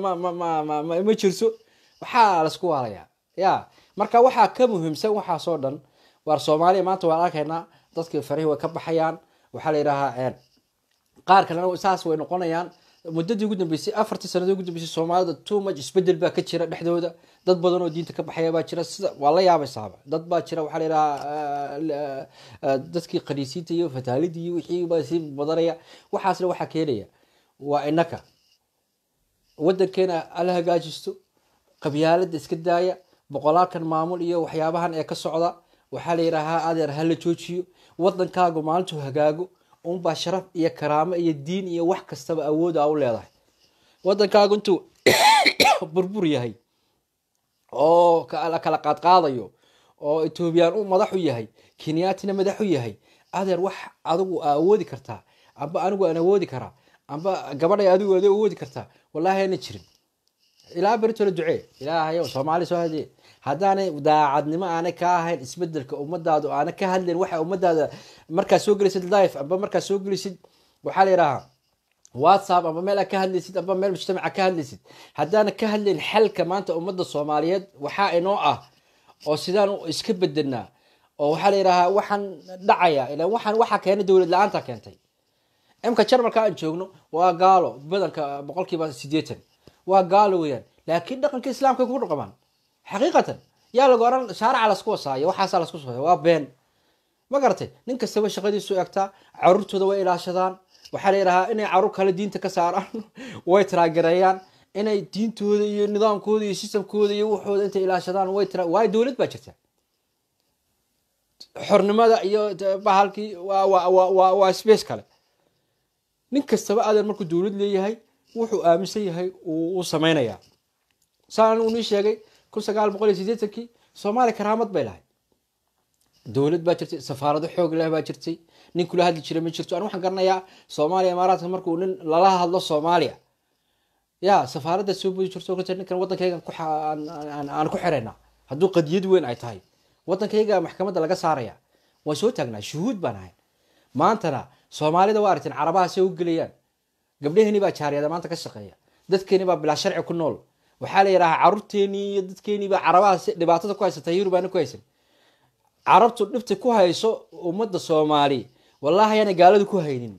ma jirso waxa la isku waalaya ya marka waxa ka muhiimsan waxa soo dhan war Soomaaliya maanta waa arkaynaa dadka farihi way ka baxayaan waxa la yiraahdaa qaar kalena saas way noqonayaan muddadii ugu dambeysay 4 sanadii ugu dambeysay Soomaalida too much isbedel baa ka jira dhexdooda dad badan oo diinta ka baxaya baa jira sida waa la yaabaysaaba dad baa jira waxa la yiraahdaa dadkii qaniisiinta iyo fataalidii iyo wixii baa si badanaya waxaasna waxa keenaya waa inaka wadankeena ala hagaajisto qabyaalada iska daaya boqolaalkan maamul iyo waxyaabahan ee ka socda waxa la yiraahdaa adeer hal la joojiyo wadankaagu maalintu hagaago baa sharaf iyo karaamo iyo diin iyo wax kastaba awood u leedahay wadankaagu intuu burbur yahay oo kala qaadayo oo Ethiopian u madax u yahay Kenyatina madax u yahay adeer wax adigu awoodi kartaa amba anigu aan awoodi karaa amba gabadhay adigu awoodi kartaa wallahi aan jirin ilaa barito la ducee ilaahay Soomaali soo hadii haddaanay daacadnimo aan ka ahayn isbedelka ummadaadu aan ka hadleen waxa ummadaada marka soo gelisid live amba marka soo gelisid waxa la yiraahdaa WhatsApp amba meel ka hadlaysid amba meel mujtamaca ka hadlaysid haddaan ka hadleen xalka maanta ummada Soomaaliyeed waxa inoo ah oo sidaan iska bedelnaa oo waxa la yiraahdaa waxan dhacaya ilaa waxan waxa keenay dawlad la'aanta keentay imka Jarmalka aan joogno waa gaalo badanka 80% waa gaalo weeyaan laakiin dhaqanka islaamka ku dhaqmaan حقيقة يا لقران شارع على سكوسا يا وحاس على سكوسا وابين ما قرتي نينك سوى شقدي سو اغتا عرورتودا way ilaashadaan waxa leeyahay inay caruur kala diinta ka saaraan way taageerayaan inay diintooda iyo nidaamkooda iyo systemkooda iyo waxooda inta ilaashadaan way dawlad ba jirta xornimada iyo bahalkii waa space kale nin kastaba adeer markuu dawlad leeyahay wuxuu aaminsan yahay uu sameeynaya saan uu ni sheegay 1980 Soomaali karaamad bay lahayd dawlad baa jirtay safaarado xoog leh baa jirtay nin kula hadli jiray ma jirto aan waxaan garanayaa Soomaaliya Imaaraadka markuu nin lala hadlo Soomaaliya يا سفارة سوبر شرطة كتير كان وطن كيجا أنا كحرنا هدو قد يدوين أي تاي وطن كيجا محكمة لقى صارية وشو تجنا شهود بناين ما أنتنا سومالي دوارتين عربها سوق قليان قبله هني بقى شهرية ما أنت كشقية دتكني بقى بلا شرع كنول وحالي راح عرضتني دتكني بقى عربها لبعضها كويسة تغيير بأنا كويسة عربت نفت كوها يسو ومدة سومالي والله يعني قالوا كوها ينين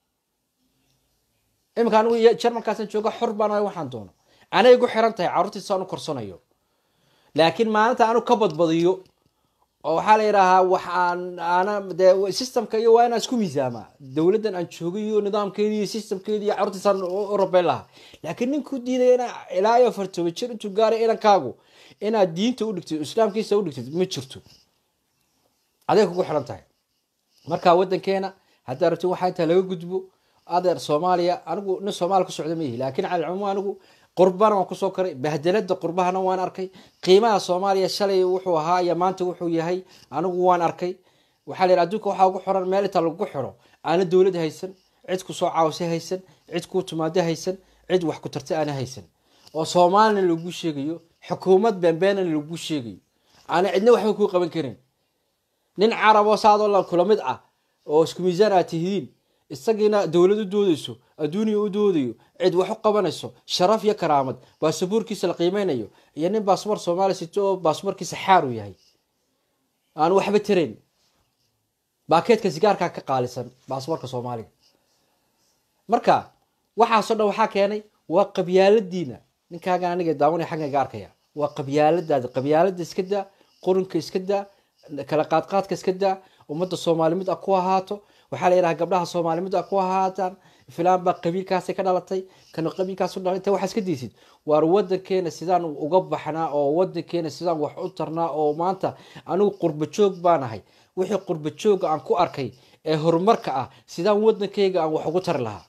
إما كانوا شرم كاسن شوكا حرب أنا وحن دونه أنا يقول حرنتها عرضتي صانو كرسونيو لكن ما أنت أنا كبد بديو oo waxa la yiraahdaa waxaan ana systemka iyo waa inaan isku miisaama dawladdan aan joogayo nidaamkeedii iyo systemkeedii carruurtiisan u rabay laha laakiin ninku diidayna ilaa iyo fartoobo jir intuu gaaray inankaagu inaad diinta u dhigtid islaamkiisa u dhigtid ma jirto adeeg kugu xiran tahay marka wadankeena haddii rabto waxa inta laga gudbo adeer Soomaaliya anigu nin Soomaali ku socdo meehi laakiin cali cumuum anigu qurbana waan ku soo karay bahdelada qurbahana waan arkay qiimaha Soomaaliya shalay wuxuu ahaa iyo maanta wuxuu yahay anigu waan arkay waxa la yiraahdaa adduunka waxa ugu xiran meel inta lagu xiro aan dawlad haysan cid ku soo caawisay haysan cid ku timaado haysan cid wax ku tartay aan haysan oo Soomaaliya lagu sheegayo xukuumad beenbeen lagu sheegayo aan cidna wax ku qaban karin nin carab oo saado la kula mid ah oo isku miisaan ah tihiin isagina dawladdu doodayso adduuniga u doodayo cid wax u qabanayso sharaf iyo karaamad baasaboorkiisa la qiimeynayo iyo nin baasaboor Soomaali sito baasaboorkiisa xaar u yahay aan waxba tireen baakeedka sigaarka ka qaalisan baasaboorka Soomaaliga marka waxa soo dhaw waxa keenay waa qabyaaladiina ninkaaga aniga daawanay xagga gaarkaya waa qabyaalada iska daa qurunka iska daa kala qaadqaadka iska daa ummadda Soomaali mid ku ahaato waxa la yiraahdaa gabdhaha Soomaali mid ku ahaataan filaan ba qabiilkaas ka dhalatay kan qabiilkaas u dhalatay waxa iska diisid waar wadankeena sidaan uga baxnaa oo wadankeena sidaan wax u tarnaa oo maanta anigu qurba joog baanahay wixii qurba joog aan ku arkay ee horumarka ah sidaan wadankeyga aan wax ugu tar lahaa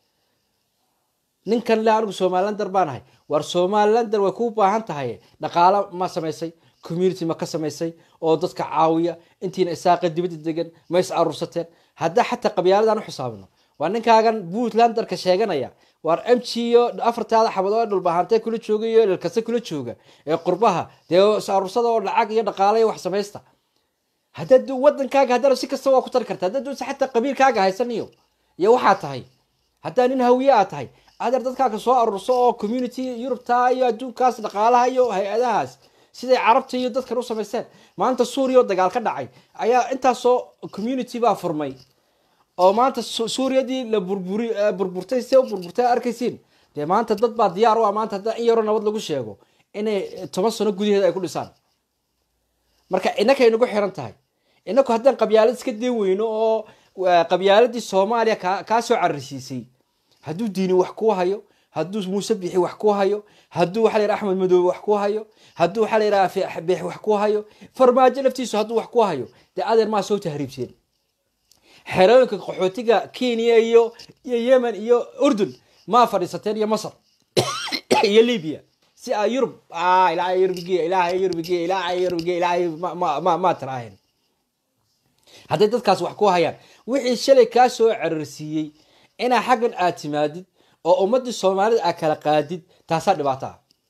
ninkan la anigu Soomaaliland darbaanahay waar Soomaaliland way ku baahan tahay dhaqaale ma sameysay community ma ka sameysay oo dadka caawiya intiina isaaqa dibadda degan ma is arursateen hadda xataa qabyaaladaan u xisaabino waa ninkaagan Puntland darka sheeganaya waar MCO afartaada xabadood dhul baahantay kula joogayo ilkasta kula jooga ee qurbaha is arursada oo lacag iyo dhaqaale wax sameysta hadda wadankaaga hadda si kasta waa ku tar kartaa hadda xataa qabiilkaaga haysaniyo iyo waxa tahay hadda nin hawiye tahay adeer dadkaaga soo arurso oo community Europe taa iyo adduunkaas dhaqaalaha iyo hay'adahaas siday carabta iyo dadka u sameeyeen maanta Suuriya dagaal ka dhacay ayaa intaas oo community baa furmay oo maanta Suuriyadii la burburtay si burburtay arkaysiin de maanta dad baa diyaar u ah maanta hadda in yaro nabad lagu sheego inay 10 sano gudaheeda ay ku dhisaan marka inaka inagu xiran tahay inaku haddaan qabyaalad iska deen weyno oo qabyaaladii Soomaaliya ka soo carrisiisay hadduu diini wax ku hayo hadduu Muuse Bixi wax ku hayo hadduu waxa la yiraahdaa Axmed Madow wax ku hayo hadduu waxa la yiraahdaa Bix wax ku hayo farmaajo laftiisu hadduu wax ku hayo de adeer ma soo tahriibseen xeerooyinka qaxootiga Kenya iyo Yemen iyo Urdun ma fadhiisateen iyo Masar iyo Liibiya si ay Yurub ilaahay ma taraaheen hadday dadkaas wax ku hayaan wixii shalay ka soo carrisiyay ina xaqan aad timaadid oo ummadii Soomaalida ay kala qaadid taasa dhibaato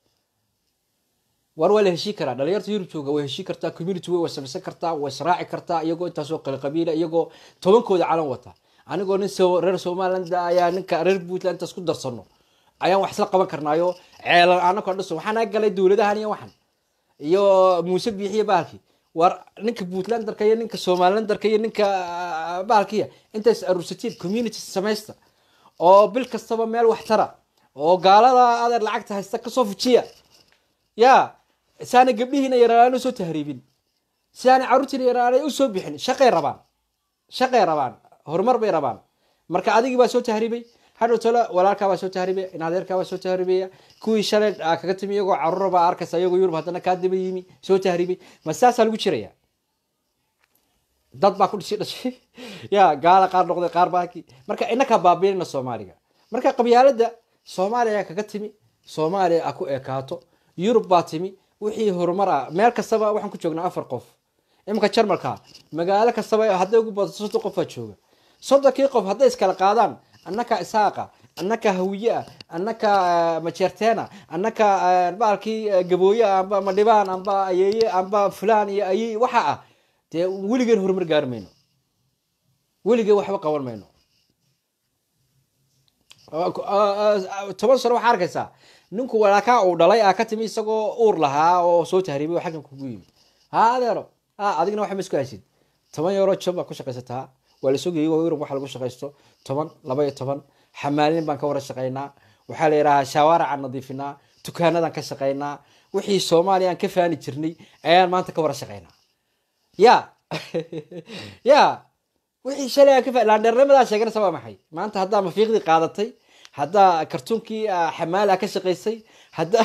war wala heshii kara dhalinyarta Yurub jooga way heshii kartaa community way sameysan kartaa way israaci kartaa iyagoo intaas oo kala qabiila iyagoo tobankooda calan wata anigoo nin reer Soomaaliland ayaa ninka reer Puntland isku darsano ayaan wax isla qaban karnaayo ceelan anako dhiso waxaan galay dawladahan iyo waxan iyo Muuse Bixi baalki war ninka Puntland darka iyo ninka Soomaaliland darka iyo ninka baalkiya intaas arursatiin community sameysta oo bil kastaba meel wax tara oo gaalada adeer lacagta haysta ka soo fujiya ya saana gabdhihiina yaraan soo tahriibin saana caruurtiina yaraan u soo bixin shaqay rabaan horumar bay rabaan marka adigi baa soo tahriibay hadhow tala walaalka baa soo tahriibay in adeerka baa soo tahriibay kuwii shalay kaga timi iyagoo caruur baa arkaysa iyagoo Yurub hadana ka dib yimi soo tahriibay masaasa lagu jiraya dad baa ku dhashay ya gaala qaar noqday qaar baaki marka inaka baabiina Soomaaliga marka qabyaalada Soomaaliya kaga timi Soomaaliya ku ekaato Yurub baa timi wixii horumar meel kastaba waxaan ku joognaa 4 qof imka Jarmalka magaalo kastaba hadday ugu badato 3 qof jooga 3 qof hadday iskala qaadaan annaka isaaqa annaka hawiye ah annaka majeerteena annaka baalkii gabooye amba madhibaan amba ayeeye amba fulaan iyo ayey waxa ah dee weligeen horumar gaari mayno weligeen waxba qaban mayno 10 sano waxaa arkaysaa ninku walaakaa uu dhalay aa ka timi isagoo uur lahaa oo soo tahriibay oo xaggan kugu yimi ha adeero adigna waxa ma isku haysid 10 euro job baa ku shaqaysataa waa la soo geeyay Yurub waxa lagu shaqaysto 10 12 xamaalin baan ka wara shaqaynaa waxa la yiraahdaa shawaaraca nadiifinaa dukaanadan ka shaqaynaa wixii Soomaaliya aan ka faani jirnay ayaan maanta ka wara shaqaynaa ya ya wixii shalay aan ka faani laandheernimada sheegana sabab maxay maanta hadda ma fiiqdi qaadatay hadda kartuunkii xamaala ka shaqaysay hadda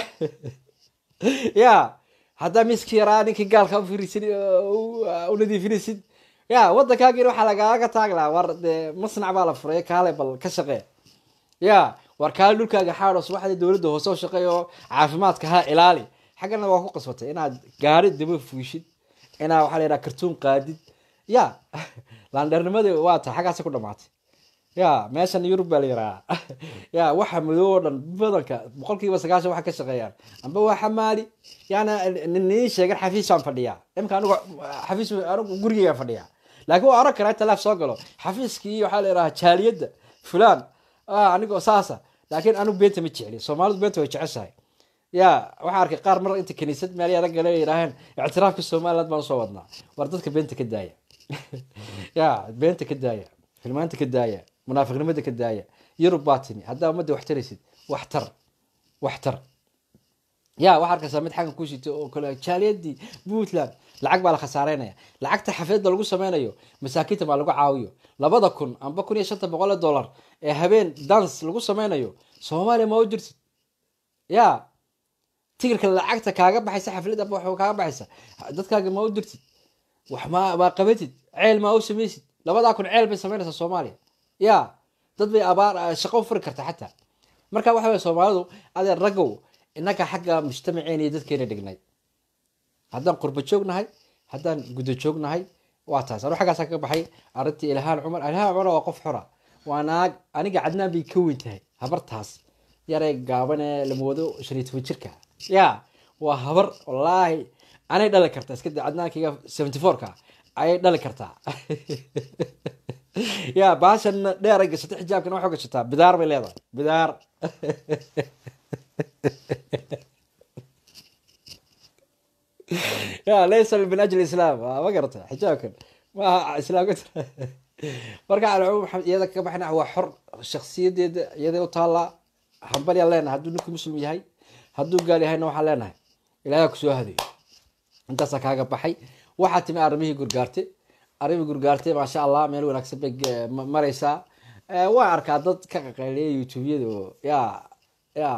ya hadda miskii raadinki gaalka u fiirsan u nadiifinisid ya waddankaaga waxa lagaaga taaglaa war masnac baa la furay kaale bal ka shaqee ya war kaale dhulkaaga xaaros waxa dawladda hoose u shaqeeyo caafimaadka ha ilaali xagana waa ku qasbatay inaad gaari daba fuushid inaa waxa la yiraahdaa kartuun qaadid ya laandheernimada waa ta xagaas ku dhamaatay ya meeshan Yurub baa la yiraahdaa ya waxa madow dhan badanka 90% waxa ka shaqeeyaan amba waxa maali yana nin sheegay xafiisaan fadhiya imka anigu xafiis anigu guriga fadhiya laakiin waa arag karaa talaaf soo galo xafiiskii waxa la yiraahdaa jaaliyada fulaan anigu saasa laakiin anigu beenta ma jecli Soomaalidu beenta way jeceshahay ya waxa arkay qaar mar inta kaniisad meel yar galay yiraahdeen ictiraafka Soomaaliland baan soo wadnaa war dadka beenta ka daaya ya beenta ka daaya filmaanta ka daaya munaafiqnimada ka daaya Yurub baatini hadda umada wax taraysid wax tar ya waxa arkaysaa mid xagan ku shito oo kale jaaliyadii Puntland lacag baa la khasaareynaya lacagta xafeedda lagu sameeyo masaakiinta ma lagu caawiyo 2000 amba $1500 ee habeen dance lagu sameeyo Soomaaliya ma u jirtid ya tigirka lacagta kaaga baxaysa xafladda waxa kaaga baxaysa dadkaaga ma u jirtid wax ma qabatid ceel ma u sameeysid 2000 ceel bay sameynaysaa Soomaaliya ya dad bay abaar shaqo furi kartaa xataa marka waxa weey Soomaalidu adeer ragow inaga xagga mujtamaceena iyo dadkeena dhignay haddaan qurba joognahay haddaan gudo joognahay waa taas anu xaggaas ka baxay arintii Ilhaan Cumar waa qof xora waana aniga cadnaan bay ka weyn tahay habartaas yaray gaaban ee la moodo 15 jirka ya waa habar wallahi anay dhali kartaa iska cadnaankiga 74 ka ay dhali kartaa ya baashan dheer ay gashatay xijaabkana waxa gashataa bidaar bay leedahay bidaar يا ليس من أجل الإسلام ما قرأت حجابك ما إسلام قلت برجع على العموم يدك كم إحنا هو حر الشخصية يدي وطالع حنبلي علينا هدو نكون مسلمي هاي هدو قال هاي نوح علينا إلى يكسو هذه أنت سكاك بحي واحد تمي أرميه قرقارتي ما شاء الله ميلو نكسب مريسا وأركادات كقلي يوتيوب يا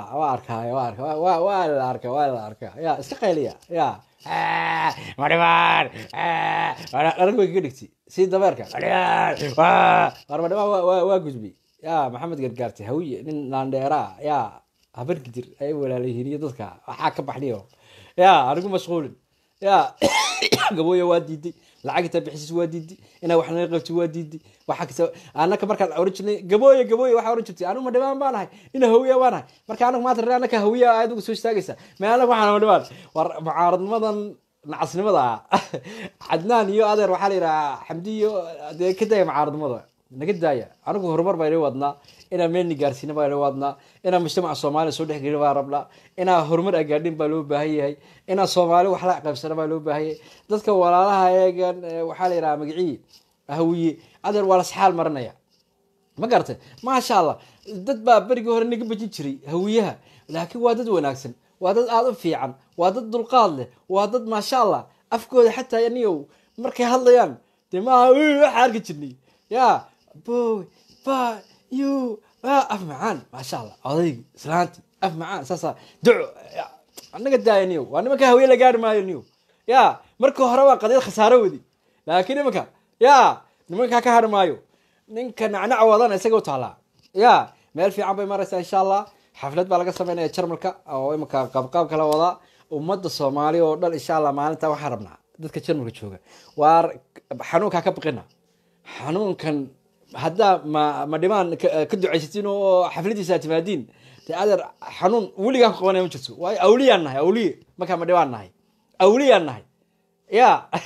واركا يا استقيلية يا مريمان أرجوك قدكتي سيد دبرك مريمان واجبي يا محمد قرقارتي هوية نانديرا يا هبر كتير أي ولا ليه ضدك حاكم بحليهم يا أرجو مشغول يا قبوية واديدي لعقتها بحسس واديدي أنا وحنا نقلت واديدي وحكت أنا كمركز أوريجني قبوية وح أوريجنتي أنا مدمان بانهاي إنه هوية وانهاي مركز أنا ما ترى أنا كهوية عادو سويش تاجسة ما أنا وحنا مدمان معارض مضن نعصني مضى عدنان يو أدر وحالي را حمدي يو كده معارض مضى نقد دايا أنا كهرمر بايري وضنا إنا ميني جارسينا بايري وضنا إنا مجتمع الصومالي سودح قريب ربلا إنا هرمر أقادين بالو بهاي إنا الصومالي وحلا قبسنا بالو بهاي ذاتك ولا لها يجن وحالي را مقعي هوية أدر ولا سحال مرنايا ما قرته ما شاء الله dad baa bariga hore naga bajin jiray hawiyaha laakiin waa dad wanaagsan waa dad aad u fiican waa dad dulqaad leh waa dad ma sha Allah afkooda xataa yaniyo markay hadlayaan ma waxa arki jirnay ya boy ba you af macaan ma sha Allah odayg islaanti af macaan saasa duco anaga daayaniyo waa nimanka hawiye la gaar maayaniyo ya markii hore waa qadiyad khasaaro wadi laakiin nimanka ya nimanka ka harmaayo ninka nacnac wadana isaga u taala يا مال في عبي مرة إن شاء الله حفلات بالغة سمينا يتشرملك أو إما قاب كلا وضع ومد الصومالي ودل إن شاء الله معنا توا حربنا دتك تشرملك شوكة وار حنون كعب قنا حنون كان haddaa ma dhimaan ka ducaysatiin oo xafladiisa timaadiin dee adeer xanuun weligaa ku qabanaya ma jirto waayo awliyaan nahay awliye markaa ma dhibaan nahay awliyaan nahay ya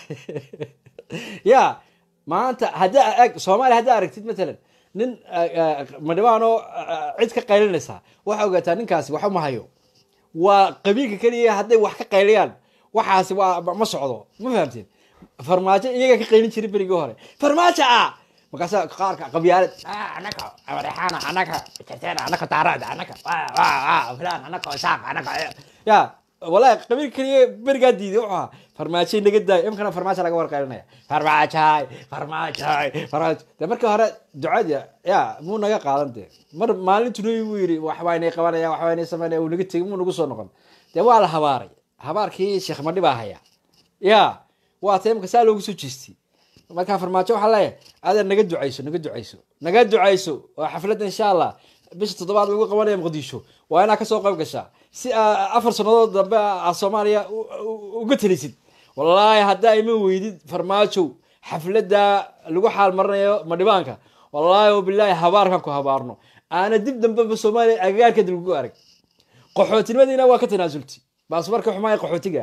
ya maanta haddaa eg soomaaliya haddaa aragtid matalan nin madhibaanoo cid ka qaylinaysaa waxaa ogaataa ninkaasi waxa ma hayo waa qabiilka keliya hadday wax ka qayliyaan waxaasi waa ma socdo ma fahamteen farmaajo iyaga ka qaylin jiray berigii hore farmaajo markaasa qaarka qabyaalad anaka awareexaana anaka jateena anaka taaraada anaka filaan anaka isaaq anaka ya wallahi qabiil keliya berigaa diiday wuxuu ahaa farmaajo naga daay imkana farmaajo laga warqaylinaya farmaajo de markii hore ducada ya muu naga qaadan dee mar maalintunuu yiri waxbaa inay qabanaya waxbaa inay sameynaya uu naga tegay muu nagu soo noqon dee waa la habaaray habaarkii sheekh madhi baa haya ya waa teemka saa loogu soo jeestay markaa farmaajo waxaa leeyahay adeer naga ducayso waa xafladda insha allah bisha 7 lagu qabanaya muqdisho waa inaa kasoo qayb gashaa si 4 sanadood dambe Soomaaliya uga talisid wallahi haddaa ima weydid farmaajo xafladda lagu xaal marnayo madhibaanka wallahi billahi habaarkan ku habaarno ana dib dambe Soomaaliya agaarka dib ugu arag qaxootinimadiina waa ka tanaasulti baas marka xumaay qaxootiga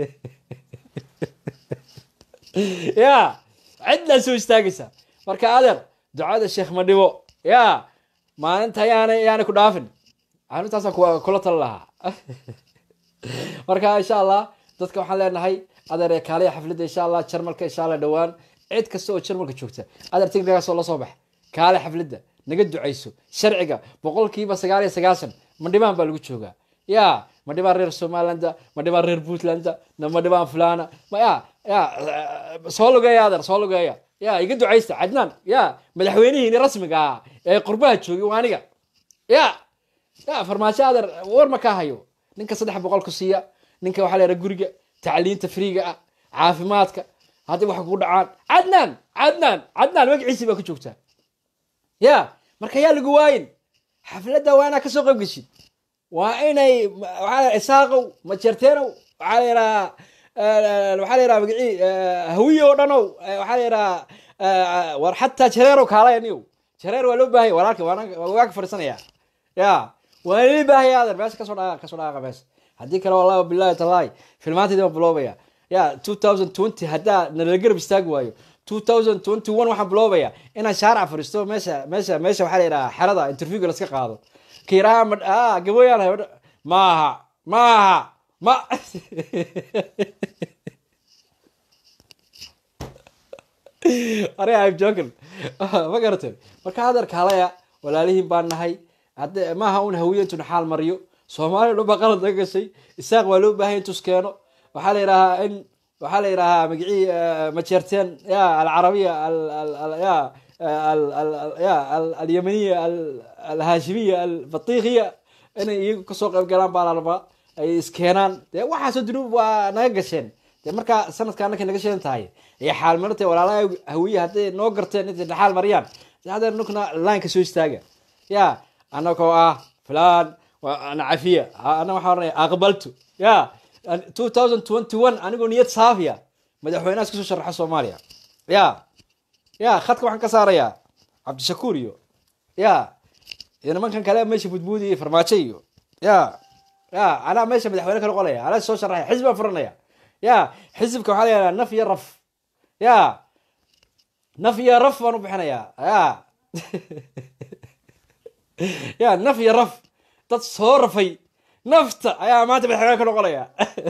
ya عدنا سو استاغيسا marka adeer ducada sheekh madhibo ya maalinta yaana ku dhaafin aantaas kula talaha marka insha Allah dadka waxaan leenahay adeer kaaliya xafladda insha Allah jarmalka insha Allah dhawaan cid kasta oo jarmalka joogta adeer tignaga soo la soo bax kaaliya xafladda naga ducayso sharciga 99% madhibaan baa lagu joogaa ya madhibaan reer Somaliland madhibaan reer Puntland madhibaan fulana ma ya soo lugaya ya iga ducaysta cadnaan ya madaxweynihiina rasmiga ee qurbaha joogay waaniga ya farmaajo adeer war ma ka hayo ninka 300 ku siiya ninka waxa leeyahay guriga tacliinta friiga caafimaadka hadii wax ku dhacaan cadnaan magaciisa baa ku joogtaa ya marka yaa lagu waayin xafladda waana ka soo qayb gashay waa inay waxa isaaqo ma jirteeno waxa leeyahay magacii hawiyo dhanow waxa leeyahay war hatta jareero kaalayniyo jareer waa loo baahay walaalka waa ka fariisanaya ya waa loo baahay adeer meesha ka soo dhaaqa meesha hadii kale wallahi billahi tallahi filmaanteeda biloobaya ya 2020 hadda nala garab istaag waayo 2021 waxaan biloobaya inaan shaaric fariisto meesha waxa leeyahay xarada interview la iska qaado kiiraam gaboyaan maaha are I'm joking ma garateen marka hadar kaalaya walaalihiin baan nahay hadda maaha un hawiyeentu xaal mariyo Soomaaliya loo baqal daga gashay isaaq waa loo baahay intuu skeeno waxa la yiraahdaa magacii ma jeerteen ya al-arabiya al-yamaniya al-hashimiya al-batiqiya inay iyagu ka soo qayb galaan baa la rabaa ay iskeenaan dee waxa soo dunuub waa naga gasheen dee marka sanadkan naga sheegan tahay ee xaal martay walaalaha hawiye hadday noo garteen inta xaal mariyaan hadda nukna line ka soo istaaga ya anako fulan wa ana afiya ana waxa oranay aqbaltu ya 2021 anigu niyad saafiya madaxweynaha isku soo sharaxa Soomaaliya ya khadka waxaan ka saaraya Cabdishakuur iyo ya nimankan kale meesha budbuudi farmaajo iyo ya ana meesha madaxweynaha kala qolaya ana soo sharaxay xisbiga furanaya ya xisbika waxa leeyahay naf iyo raf waanu bixinaya ya naf iyo raf dad soo rafay nafta ayaa maanta madaxweynaha kala qolaya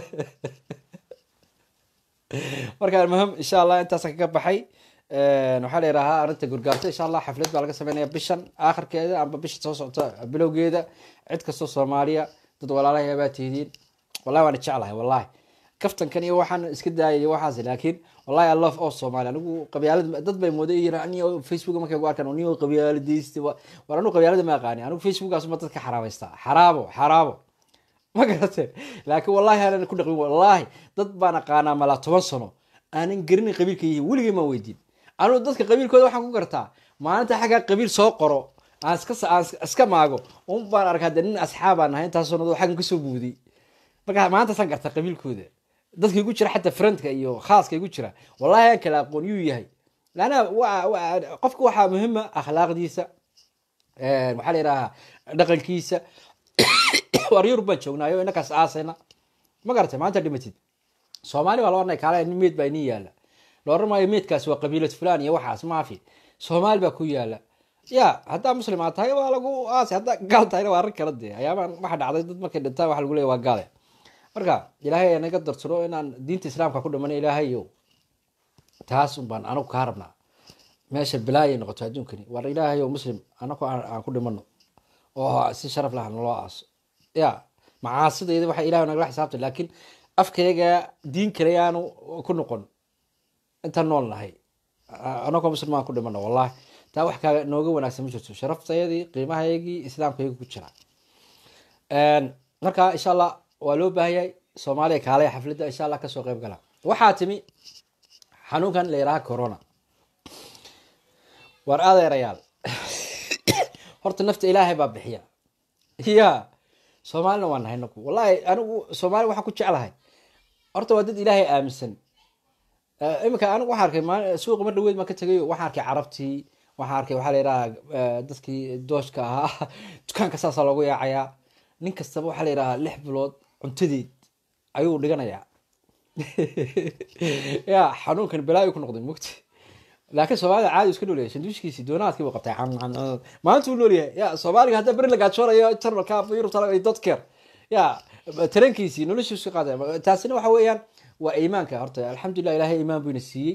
marka muhiim insha Allah intaas ka baxay waxa la yiraahdaa arinta gurgaarta insha Allah xaflad baa laga sameeyaa bishan aakhirkeeda amba bisha soo socota bilowgeeda cid kasto Soomaaliya dad walaalahay baa tihiin wallahi waan jeclahay wallahi kaftankan iyo waxaan iska daayay waxaas laakiin wallahi I love all Soomaaliya anigu qabyaalad dad bay moodayeen aniga Facebook markay ku arkaan aniga qabyaaladiista war anigu qabyaalada ma aqaan anigu Facebook-aas ma dadka xaraabaysta xaraabo ma garatay laakiin wallahi aan ku dhaqmin wallahi dad baan aqaana mala 10 sano aanan garin qabiilkayga waligeey ma weydiin anu dadka qabiilkooda waxaan ku gartaa maalinta xaga qabiil soo qoro aan iska maago baan arkaa nin asxaab aan ahay intaas soo xagan ka soo buuday marka maanta san gartaa qabiilkooda dadka igu jira xataa friendka iyo khaaska igu jira wallahi aan kala aqoon yuu yahay لأن قفك وحا مهمة أخلاق ديسة وحالي راها دقن كيسة وريور بنشونا يو إنك أساسنا ما قرأت ما أنت دمتي سومالي والله إنك على ميت بينية لا لو ما يميت كاس وقبيلة فلان يوحاس ما في سومال بكويا لا يا حتى مسلمات هاي ولا جو حتى قالت هاي وارك ردي أيام ما حد عدد ما كنت واحد يقول لي وقاله مركا إلهي أنا قدرت سلو إن دين الإسلام كله من إلهي يو تاسم بان أنا كهربنا ماشي البلاي نقطة هدونكني ور إلهي يو مسلم أنا كله منه سي شرف له الله أص يا معاصد إذا واحد إلهي نقول حسابته لكن أفكار دين كريانو كل نقول أنت نقول هاي أنا كمسلم ما كله منه والله تا wax ka nooga wanaagsan ma jirto sharaftayadii qiimahaygii islaamkaygu ku jira marka insha Allah waa loo baahayay Soomaaliya kaalay xafladda insha Allah ka soo qayb gala waxa timi xanuunkan leeyahay corona war adeerayaal horta nafta ilaahay baa bixiya ya Soomaalina waan haynaku wallahi anigu Soomaali waxa ku jecelahay horta waa dad ilaahay aaminsan imika anigu waxa arkay suuq mar dhaweed ma ka tagay waxa arkay carabtii waxa arkay waxa la yiraahdaa dadkii dooshka ahaa dukaanka saas loogu yaacaya nin kastaba waxa la yiraahdaa 6 bilood cuntadeed ayuu dhiganayaa ya xanuunkan balaayo ku noqday mugti laakiin Soomaaliya caadi iska dhoolay sanduushkiisi doonaadkii uu qabtay maanta uu noolyahay ya Soomaaliga hadda bari laga joorayo jarmalka Yurub tala ay dadkeer ya tarankiisi noloshiisu qaaday taasina waxa weeyaan waa iimaanka horta alxamdulillah ilaahay iimaan buu inasiiyay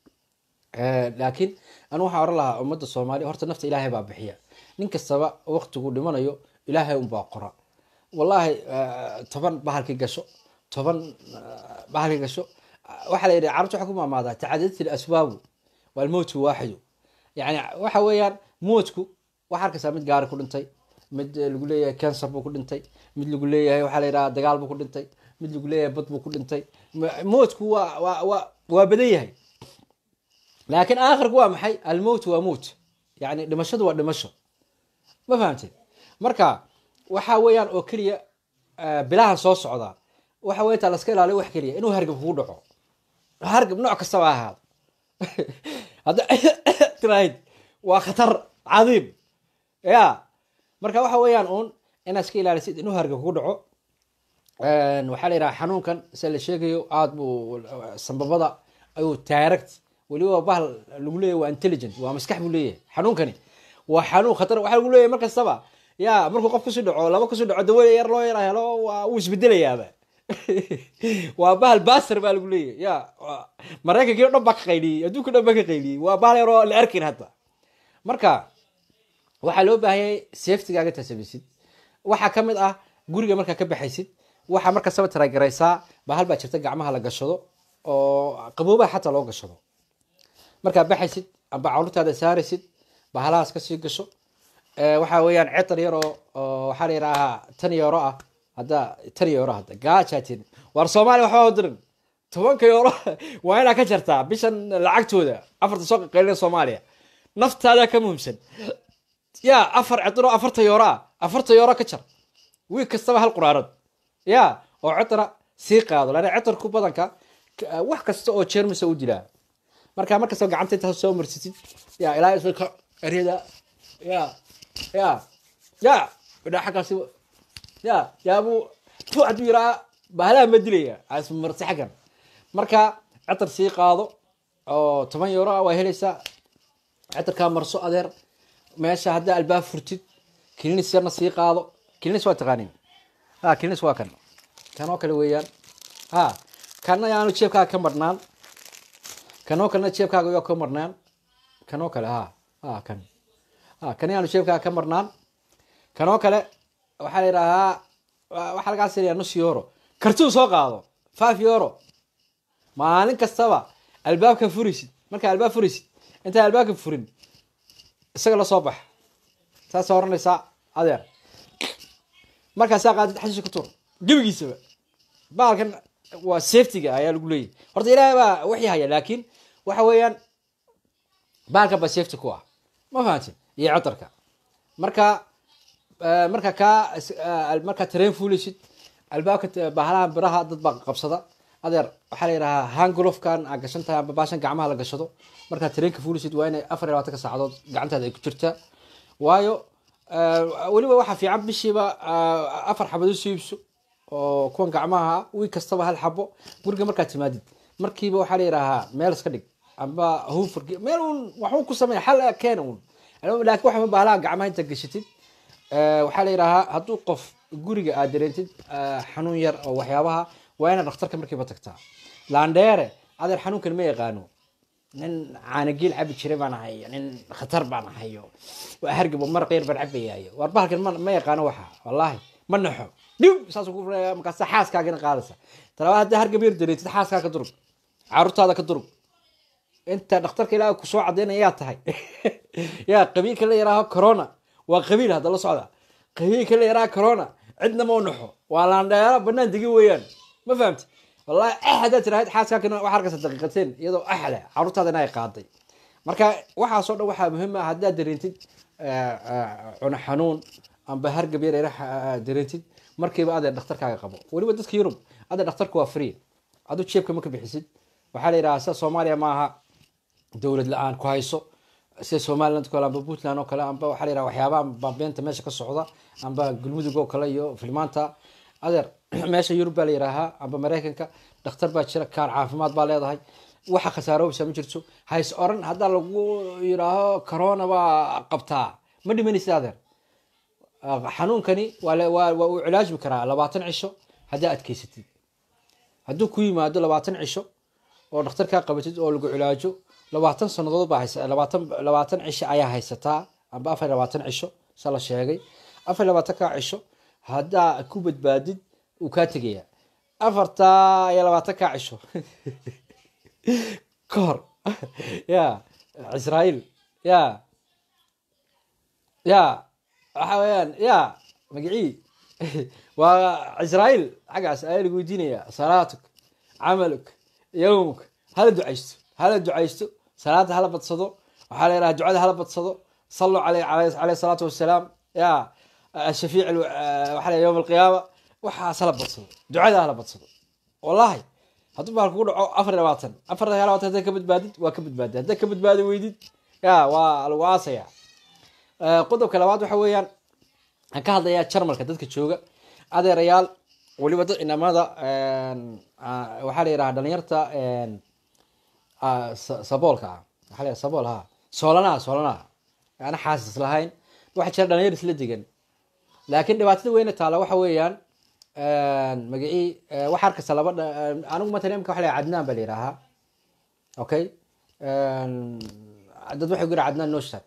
laakiin أنا وحار الله أمد الصومالي هرت نفط إلهي بابحية نين كسبة وقت تقول لمن يو إلهي وباقرة والله طبعا بحالك جشو طبعا بحالك جشو وحلا عرفت حكومة ماذا تعددت الأسباب والموت واحد يعني وحويان موتكو وحرك سامد جار كل انتي مد يقول لي كانسر بكل انتي مد يقول لي وحلا دجال بكل انتي مد يقول لي بط بكل انتي موتكو وبديه لكن آخر قوام حي الموت وموت يعني دمشق ودمشق ما فهمتي مركا وحاويان أو كلية بلاها صوص عضا وحاويت على سكيل عليه وحكلية إنه هرقب فوضحه هرقب نوع كالسواء هذا هذا ترايد وخطر عظيم يا مركا وحاويان أون إن سكيل على سيد إنه هرقب فوضحه وحالي راح حنون كان سأل شيء عاد سنبضا أو تاركت ولي هو بحال لقوليه وانتليجنت ومسكح بوليه حنون كني وحنون خطر وحال لقوليه مركز سبعة يا مركو قف كسر دعوة لما كسر دعوة دولة يرلو يرهلو وش بدله يا با وبحال باسر بالقوليه يا مريكا كيلو نبك قيلي يدوك نبك قيلي وبحال يرو الأركين حتى مركا وحلو بهاي سيفتي قاعدة تسبيسيد وحكمل قولي مركا كبحيسيد وح مركز سبعة ترى جريسا بحال باشرت جعمها لقشطو قبوبة حتى لو قشطو marka baxaysid aba cawltaada saaraysid bahalaas ka sii gasho waxa weeyaan citar yar oo waxa la yiraahaa tan euro ah hada tan euro hada gaajatin war Soomaali waxa u dirin 10 euro waa ina ka jartaa bishan lacagtooda afarta soo qeylin Soomaaliya naftaada ka muhiimsan ya afar cidro 4 euro ka jar wii kastaba hal quraarad ya oo citra sii qaado lana citarku badanka wax kasta oo jeermis u dilaa marka soo gacanta inta soo marsisid ya ilaahay soo ka arida ya wada xaqasi ya abu fuad yira bahala madilaya as martaxan marka citar sii qaado oo 10 euro waa helaysa citarka marso adeer meesha hada albaab furtid kilinis yarna sii qaado kilinis waa taqaanin kilinis waa kan oo kale weeyaan kana yaanu jeebka ka marnaan kanoo kana jeebkaaga iyo ka marnaan kanoo kale kan yaanu jeebkaaga ka marnaan kanoo kale waxa la yiraahaa waxa laga sariyaa nus euro kartuu soo qaado 5 euro maalin kastaba albaabka furisid marka albaab furisid inta albaabka furin isaga la soo bax taas oranaysa adeer marka saaqaad xashish ku tur gabigiisaba baalkan waa safety-ga ayaa lagu leeyahay horta ilaahay baa wixii haya laakiin waxa weeyaan baalka ba safety ku ah ma fahantin iyo citarka marka train fuulishid albaabka bahalaha biraha dad baa qabsada adeer waxaa la yidhahaa hangolofkan aa gashan tahay amba baashan gacmaha la gashado markaad tareenka fulisid waa inay 24 saacadood gacantaada ay ku jirtaa waayo weliba waxaa fiican bishiiba 4 xabado siibso oo kuwan gacmaha wiig kastaba hal xabo guriga markaad timaadid markiiba waxaa la yidhahaa meel iska dhig amba hufur meel un waxuu ku sameeya xal keena un laakiin waxa ma bahlaha gacmaha inta gashatid waxaa la yidhahaa hadduu qof guriga aad dareentid xanuun yar oo waxyaabaha waa inaad dhakhtarka markiiba tagtaa laandheere adeer xanuunkan ma yaqaano nin caanagiil cabi jiray baan ahay nin khatar baan ahayo waa hargab mar qeyr baan cabayaayo war bahalkan ma yaqaano waxa wallaahi ma naxo dhiw saas ku furaya markaas xaaskaagana qaadaysa talabaad haddii hargab yar dareentid xaaskaaga ka durug caruurtaada ka durug inta dhakhtarka ilaaha ku soo cadeynayaa tahay yaa qabiilka la yiraaho corona waa qabiil hadda la socda qabiilka la yiraaho corona cidna ma naxo waa laandheero banaan digi weeyaan ma fahamti wallahi ahada tiraahid xaaskaagana waxa arkaysa daqiiqateen iyadoo ahla caruurtaada inay qaaday marka waxa soo dhow waxa muhiim ah haddaad dareentid cuna xanuun amba hargab yar dareentid markiiba aad dhakhtarkaaga qabo waliba dadka Yurub aad dhakhtarku waa free adu jeebka ma ka bixisid waxa la yiraahdaa Soomaaliya ma aha dawlad la'aan ku hayso sida Soomaaliland kale amba Puntland oo kale amba waxa la yiraahdaa waxyaabaha beenta meesha ka socda amba galmudug oo kale iyo filmaanta adeer meesha Yurub baa la yiraahdaa amba Mareykanka dhakhtar baa jira kaar caafimaad baa leedahay waxa khasaaro ma jirto hays oran hadda lagu yiraaho corona baa qabtaa ma dhimanaysid adeer xanuunkani waa uu cilaaj karaa 20 cisho haddii aad keysatid hadduu ku yimaado 20 cisho oo dhakhtarka qabatid oo lagu cilaajo 20 sanadood baa haysa 20 cisho ayaa haysataa amba 24 cisho sala sheegay 24 ka cisho hadda ku badbaadid uu ka tagaya 24 ka cisho kor ya Israa'iil ya waxaweyaan ya magacii waa Israa'iil xagaas ay lagu diinaya salaatuk camaluk yawmuk hala ducaysto salaada hala badsado waxa la yiraahdaa ducada hala badsado sallu alayhi salatu wassalaam ya shafiic waxa la yawm alqiyaama waxa hala badsado ducada hala badsado wallahi hadduu baa ku dhaco 24 hadda ka badbaadid waa ka badbaadid hadda ka badbaadi weydid ya waa lagu aasaya qodobka labaad waxa weeyaan aan ka hadlayaa Jarmalka dadka jooga adeerayaal waliba dad inamada waxa la yiraahdaa dhalinyarta saboolka waxa la saboolha soolana ana xaasas lahayn waxa jira dhalinyar isla degan laakiin dhibaatada weyn taala waxa weeyaan magacii waxa arkaysa laba anigu mataleemka waxa la Cadnaan baa la yiraahdaa okay dad waxa gura Cadnaan Nooshat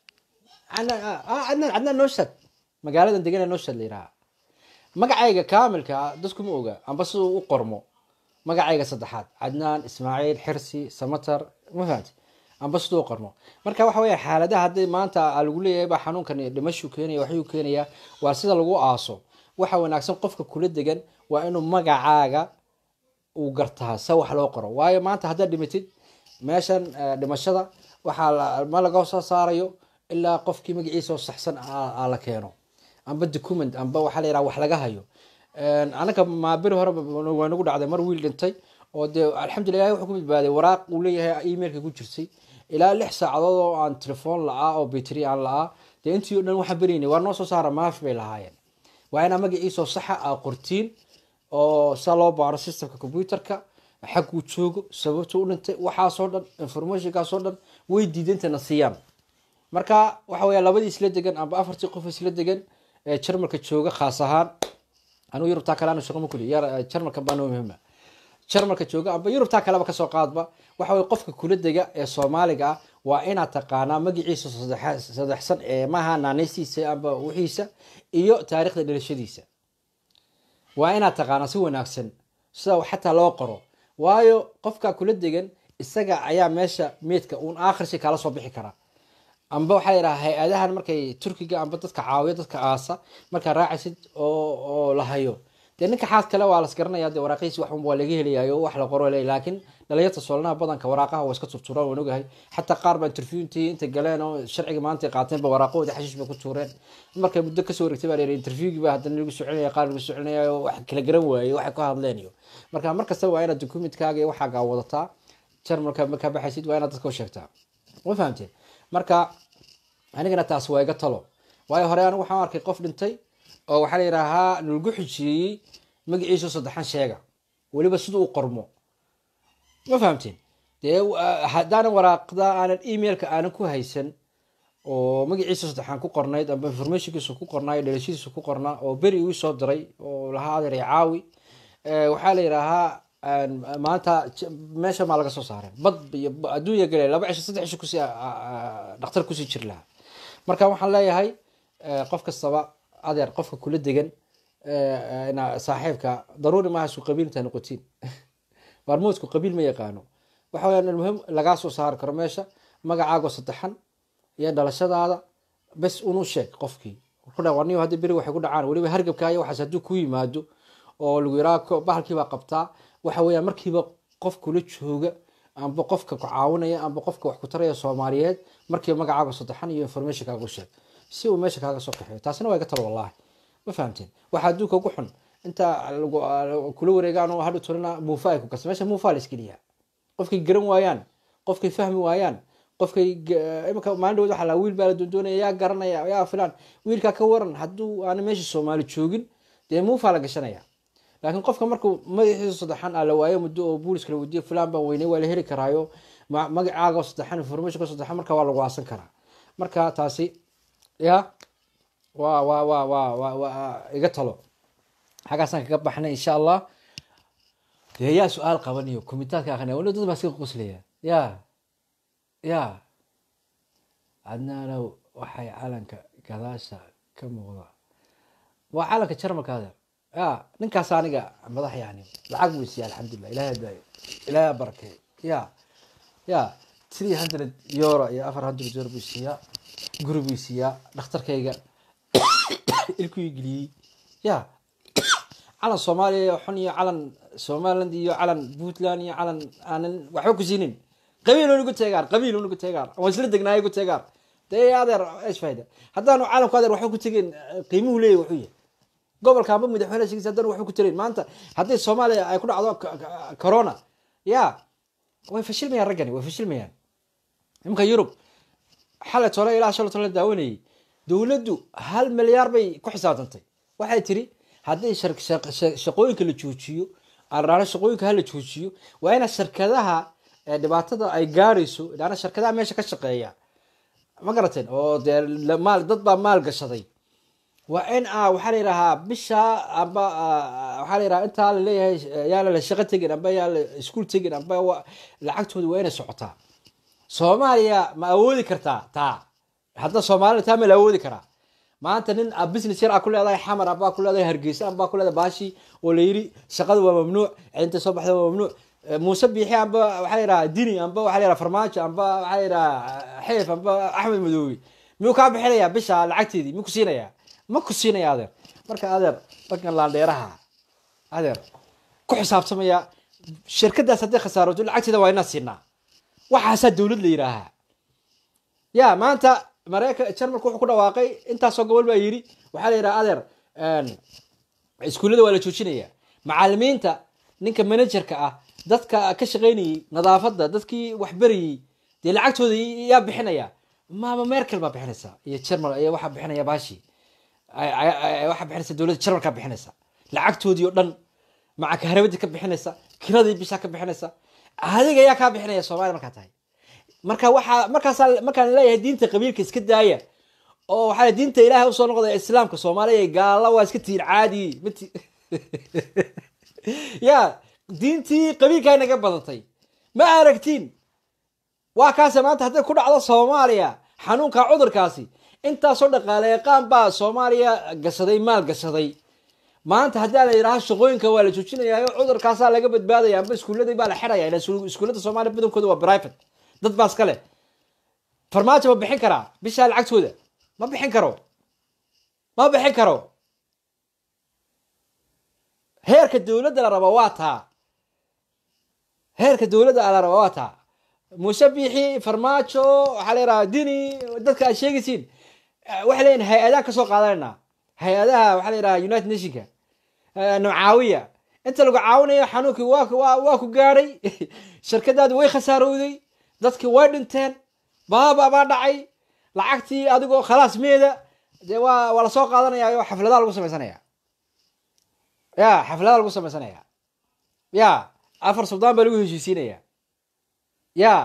Cadnaan Nooshat magaalada degan Nooshat la yiraahdaa magacayga kaamilka dadku ma oga amba soo u qormo magacayga saddexaad Cadnaan Ismaaciil Xirsi Samatar ma fahanti amba soo u qormo marka waxa weeye xaaladaha hadii maanta lagu leeyahay ba xanuunkan dhimasho keenaya waxa uu keenaya waa sida lagu aaso waxa wanaagsan qofka kula degan waa inuu magacaaga uu gartaa sa wax loo qoro waayo maanta hadda dhimatid meeshan dhimashada waxa ma laga soo saarayo ilaa qofkii magaciisa saxsan la keeno amba document amba waxa la yiraahdaa wax laga hayo anaga ma bir hore waa nagu dhacday mar wiil dhintay oo de alxamdulillah wuxuu ku badbaaday waraaq uu leeyahay emailka ku jirtay ilaa 6 saacadood oo aan telefoon la'aa oo battery aan la'aa de intii dhan waxa bariinay war noo soo saara maaf bay lahaayeen waa ina magaciisa saxa ah qortiin oo salo baaro systemka computerka xaq uu joogo sababta uu dhintay waxa soo dhan information-ka soo dhan way diidantana siiyaan marka waxa weeye labadii isla degan amba afartii qof isla degan ee Jarmalka jooga khaas ahaan anu Yurubta kale shaqo ma kuli yar Jarmalka baan muhiim Jarmalka jooga amba Yurubta kale ka soo qaadba waxa weeye qofka kula dega ee Soomaaliga waa inaad taqaana magaciisa saddexsan ee maaha naanaysiisa amba wixiisa iyo taariikhda dhalashadiisa waa inaad taqaana si wanaagsan sida xataa loo qoro waayo qofka kula degan isaga ayaa meesha meedka uun aakhirsi kala soo bixi kara amba waxa yiraahdaa hay'adahan markay Turkiga amba dadka caawiyo dadka aasa marka raacisid oo la hayo dee ninka xaas kale waa las garanaya dee waraaqihiisi wax unba waa laga helayayo wax la qoro le laakiin dhalinyarta soolanaha badanka waraaqaha waa iska turturaan waan ogahay xataa qaar baa interviewintii inta galeen oo sharciga maanta qaateenba waraaqahoodi xashiish bay ku tuureen markay muddo kasoo wareegtay baa layidhi interviewgii baa haddana lagu soo celinaya qaar lagu soo celinaya wax kala garan waaye waxay ku hadleen iyo marka markasta waa inaad documentkaaga iyo waxaagaa wadataa jarmalka markaa baxaysid waa inaad dadka u sheegtaa ma fahamteen marka anigana taas waa iga talo waayo hore anigu waxaan arkay qof dhintay oo waxaa la yidhaahaa nalagu xijiyey magaciisa saddexan sheega weliba siduu u qormo ma fahamteen dee haddaanan waraaqda aanan emailka aanan ku haysan oo magaciisa saddexan ku qornayd amba informationkiisa ku qornaa dhalashadiisa ku qornaa oo beri uu soo diray oo lahaa adeer caawi waxaa la yidhaahaa maanta meesha maa laga soo saaray bad iyo adduunya gale 2 cisho 3 cisho kusii dhakhtar kusii jiri lahaa marka waxaan leeyahay qof kastaba adeer qofka kula degan saaxiibka daruuri maaha isku qabiilta noqotiin barmoodku qabiil ma yaqaano waxa weeyaan muhiim laga soo saar karo meesha magacaaga saddexan iyo dhalashadaada bas unu sheeg qofkii ku dhawaaniyo hadii biri waxay ku dhacaan waliba hargabka iyo waxaas haduu ku yimaado oo lagu yiraahdo bahalkiiba qabtaa waxa weeyaan markiiba qof kula jooga amba qofka ku caawinaya amba qofka wax ku taraya Soomaaliyeed markii magacaaga saddexan iyo information kaaga sheeg si uu meesha kaaga soo qaxay taasina waa iga talo wallahi ma fahamteen waxa adduunka ugu xun inta kula wareegaan oo hadhu turina muufaay ku kas meesha muufaal iskiliya qofkii garan waayaan qofkii fahmi waayaan qofkii imka maandhood waxa la wiil baa doonaya garanaya yaa filan wiilka ka waran haduu aan meesha Soomaali joogin dee muufaal gashanaya laakiin qofka markuu magaciisa saddexan ala waayo muddo oo booliska la wadiyo filan baan weynay waa la heli karaayo magacaaga saddexan information saddexan marka waa lagu aasan karaa marka taasi ya iga talo xagaasan kaga baxnay insha Allah dee yaa su'aal qabanayo kommentaadka aqoonay wala dad baa iska qosleeya ya adnaana waxay calanka gadaasha ka muuqda waa calanka jarmalkaada ninkaas aniga madax yani lacag buu siiyay alxamdulillah ilaahay barakay ya 300 euro iyo 400 euro buu siiyay guri buu siiyay dhakhtarkayga ilku igiliyay calan Soomaaliya xun iyo calan Somaliland iyo calan Puntland iyo calan aanan waxba ku siinin qabiil ugu teegaan oo isla degnaay ugu teegaan dee adeer ايش fayda haddaanu calanku adeer waxba ku tageen qiimuhu leeyahay wuxuu yahay gobolka amba madaxweynaha haddan waxba ku tireen maanta haddii Soomaaliya ay ku dhacdo corona way fashilmayaan ragani way fashilmayaan imka Yurub xalay tole ilaa shalay daawanayay dawladdu 1 milyaar bay ku xisaabtantay waxay tiri haddii shaqooyinka la joojiyo arraana shaqooyinka la joojiyo waa in shirkadaha dhibaatada ay gaarayso ilaana shirkadaha meesha ka shaqeeya ma garateen oo maal dad baa maal gashaday waa in waxa la yiraahdaa bisha amba waxa la yiraahdaa inta la leeyahay yaa la shaqo tagin amba yaa la iskuul tagin amba lacagtooda waa inay socotaa Soomaaliya ma awoodi kartaa taa hadda Soomaaliya taa ma la awoodi karaa maanta nin business yar ku leedahay xamar aba ku leedahay Hargeysa aba ku leedahay baashi oo la yiri shaqadu waa mamnuuc inta soo baxda waa mamnuuc Muuse Biixi amba waxa la yiraahdaa Dini amba waxa la yiraahdaa Farmaajo amba waxa la yiraahdaa Xeef amba Axmed Madoowi miyuu ka bixinaya bisha lacagteedii miyuu ku siinaya ma ku siinaya adeer marka adeer bakan laan dheeraha adeer ku xisaabtamaya shirkadaas hadday khasaarto lacagteeda waa inaa siinaa waxaas dawlad la yiraahdaa maanta Mareykanka Jarmalku wuxuu ku dhawaaqay intaas oo gobol baa yiri waxa la yiraahdaa adeer iskuulada waa la joojinaya macallimiinta ninka managerka dadka ka shaqeynayay nadaafada dadkii wax bariyay dee lacagtooda yaa bixinaya maama Merkel baa bixinaysa iyo Jarmal ayaa waxa bixinaya baashi waxa bixinaysa dawladda Jarmalka bixinaysa lacagtoodii oo dhan maca harabada ka bixinaysa kiradii bisha ka bixinaysa adiga ayaa ka bixinaya Soomaaliya marka tahay marka waxa markaan leeyahay diinta qabiilka iska daaya oo waxa diinta Ilaahay u soo noqday islaamka Soomaaliya gaala waa iska tiir caadi diintii qabiilka inaga badantay ma aragtiin waa kaas maanta hadday ku dhacdo Soomaaliya xanuunka cudurkaasi inta soo dhaqaaleey qaan baa Soomaaliya gashaday maal gashaday maanta haddii la yiraahdo shaqooyinka waa la joojinayaa cudurkaas laga badbaadaya amba iskuuladii baa la xirayaa iskuulada Soomaaliya badankooda waa private dad baas kale farmaajo ma bixin karaa bisha lacagtooda ma bixin karo heerka dowladda la raba waa taa heerka dowladda la raba waa taa musabixi farmaajo waxaa la yidhaha dini dadka aad sheegaysiin waxay leeyihin hay-adaha kasoo qaadanayna hay-adaha waxaa la yidhaha united nationka nucaawiya inta lagu caawinayo xanuunkii waa ku gaadhay shirkadaadi way khasaarowday dadkii way dhinteen baaba baa dhacay lacagtii adigoo khalaas meeda dee waa lasoo qaadanaya oo xafladaha lagu samaysanaya ya xafladaha lagu samaysanaya ya afar suldaan baa lagu heshiisiinaya ya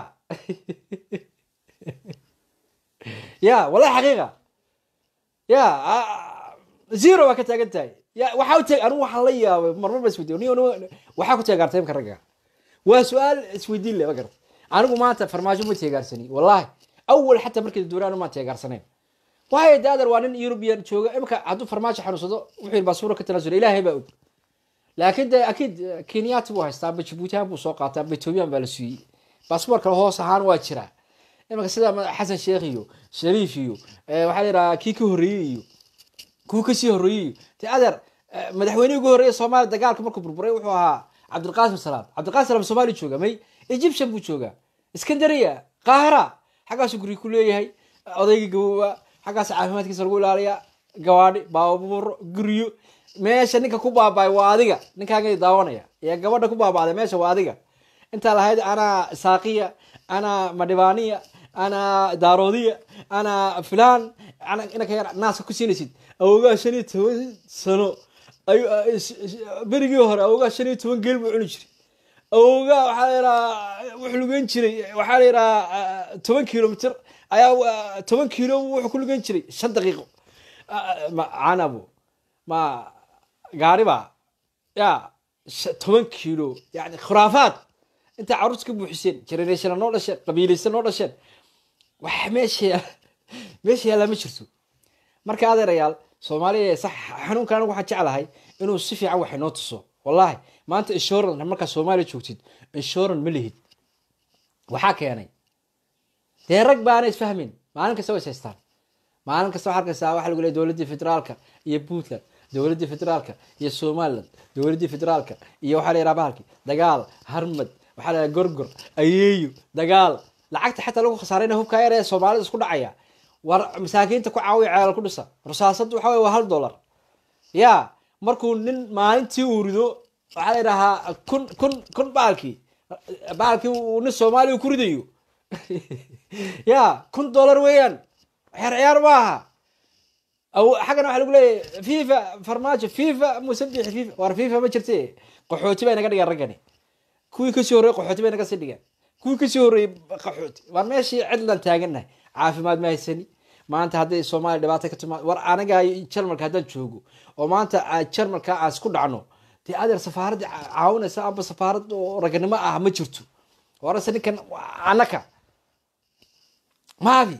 ya wallahi xaqiiqa ya zero waa ka taagan tahay ya waxaa utag anigu waxaan la yaabay marmar ba isweydiiyo waxaa ku teegaartay imka ragga waa su-aal isweydiin le ma garata anigu maanta farmaajo ma teegaarsani wallahi awal xataa markii duuraan ma teegaarsaneyn waayo daadar waa nin European jooga imka hadduu farmaajo xanuunsado wuxuu baasuura ka tanaasulay ilaahay baa og laakiin de akid Kenyaati buu haystaa Djibouti buu soo qaataa Ethiopia baa la siiyey baasaboorka hoos ahaan waa jira imka sida Xasan Sheekh iyo Shariif iyo waxa la yiraahdaa kii ka horeeyay iyo kuwa ka sii horeeyay daadar madaxweynihii ugu horeeyay Soomaaliya dagaalka markuu burburay wuxuu ahaa Cabdulqaasim Salaam Soomaali jooga may Egyptian buu jooga Iskandariya Qaahira xagaas guri ku leeyahay odayga gabooba xagaas caafimaadkiisa lagu ilaaliya gawaadhi baabuur guriyo meesha ninka ku baabay waa adiga ninkaaga daawanaya ee gabadha ku baabaaday meesha waa adiga inta lahayd ana saaqiya ana madibaniya ana daarodiya ana filan ana inaka naas ku siinaysid awooga 15 sano ay berigii hore awooga 15 geel buu cuni jiray awooga waxa la yiraahdaa wuxuu lugan jiray waxa la yiraahdaa 10 kilomitir ayaa 10 kilo wuxuu ku lugan jiray 5 daqiiqo anabu ma gaariba ya 10 kilo yani khuraafaad inta carruurta ka buuxiseen generation noo dhashay qabiilaysan noo dhasheen wax meesha la ma jirto marka adeerayaal Soomaaliya sax xanuunkan waxa jecelahay inuu si fiican wax inoo tuso wallahi maanta insurance marka Soomaaliya joogtid insurance ma lihid waxa keenay rag baan isfahmin maalin kasta way haystaan maalin kasta waxa arkaysaa waxa lagu leeyahay dawladda federaalka iyo Puntland dawladda federaalka iyo Somaliland dawladda federaalka iyo waxa la yiraahdaa halkii dagaal harmad waxa la gorgor ayeeyo dagaal lacagta xataa lagu khasaarayna hubka yar ee Soomaalida isku dhacaya war masaakiinta ku caawiya ceelal ku dhisa rasaasadu waxa way waa $1 ya markuu nin maalintii uu rido waxa la yiraahdaa kun baalki uu nin Soomaali ku ridayo ya $1 weeyaan ciyaar maaha أو حاجة أنا أقول لي فيفا فرماجة فيفا مسبح فيفا وفيفا ما شرتي قحوتي بينك قاعد يرجعني كوي كسوري قحوتي بينك سديا كوي كسوري قحوتي ورماشي عدلا تاجنا عافي ما يسني ما أنت هذا الصومالي دبعتك تما ور أنا جاي شرمل كهذا تشوجو وما أنت شرمل كأسكود عنه تي أدر سفارة عاون سأب سفارة ورجعني ما أهم شرتو ورا سني كان عنك ما في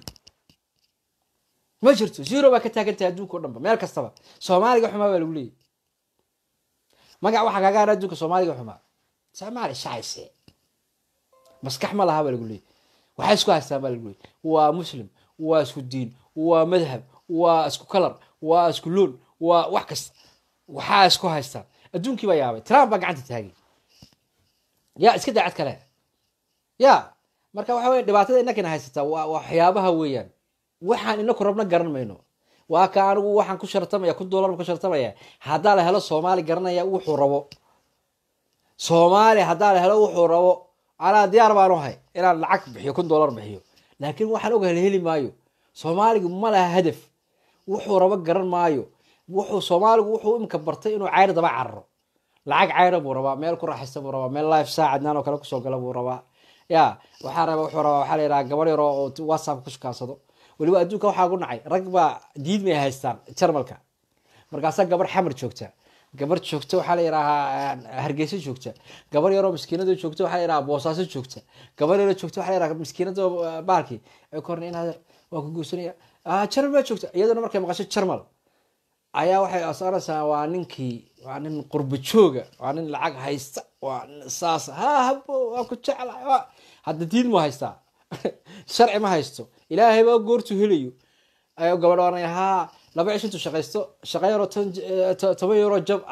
ما جرتو زيرو بقى كتاجنت أدوك ورنبا مالك استبا سومالي جحما بالولي ما جا واحد جا ردوك سومالي جحما سومالي شايسة بس كحما لها بالولي وحاسكو هستان بالولي ومسلم واسكو الدين ومذهب واسكو كلر واسكو لون وحكس وحاسكو هستان أدونك بيابي ترامب بقى عندي تاجي يا اسكت عاد كلام يا مركب وحوي دبعتها إنك نهايستا وحيابها ويان waxaan ina ku rabna garan mayno waa ka anigu waxaan ku shartamaya $1 ku shartamaya hadaa la helo Soomaali garanaya wuxuu rabo Soomaali hadaa la helo wuxuu rabo ala diyaar baan u hay inaan lacag bixiyo $1 bixiyo laakiin waxaan ogahay heli maayo Soomaaligu ma laha hadaf wuxuu rabo garan maayo wuxuu Soomaaligu wuxuu imka bartay inuu cayr daba carro lacag cayr buu rabaa meel ku raaxaysta buu rabaa meel live saacadnaan oo kale ku soo gala buu rabaa ya waxa raba wuxuu rabaa waxa la yiraahdaa gabar yar oo WhatsApp ku shaqaysado waliba adduunka waxa ugu nacay rag ba diid may haystaan jarmalka markaas gabar xamar joogta waxa la yiraahdaa Hargeysa joogta gabar yar oo miskiinada joogta waxa la yiraahdaa Boosaaso joogta gabar yar joogta waxa la yiraahdaa miskiinada baalki ay korneen waa ku guusanaya jarmal joogta iyadana markay maqasho jarmal ayaa waxay asaaraysaa waa nin qurbo jooga waa nin lacag haysta waa saas habo waa ku jeclaa hadda diid ma haystaa sharci ma haysto ilaahay baa goortu helayo ayo gabadh oranay ha laba cisho shaqaysto shaqayro €10 job ah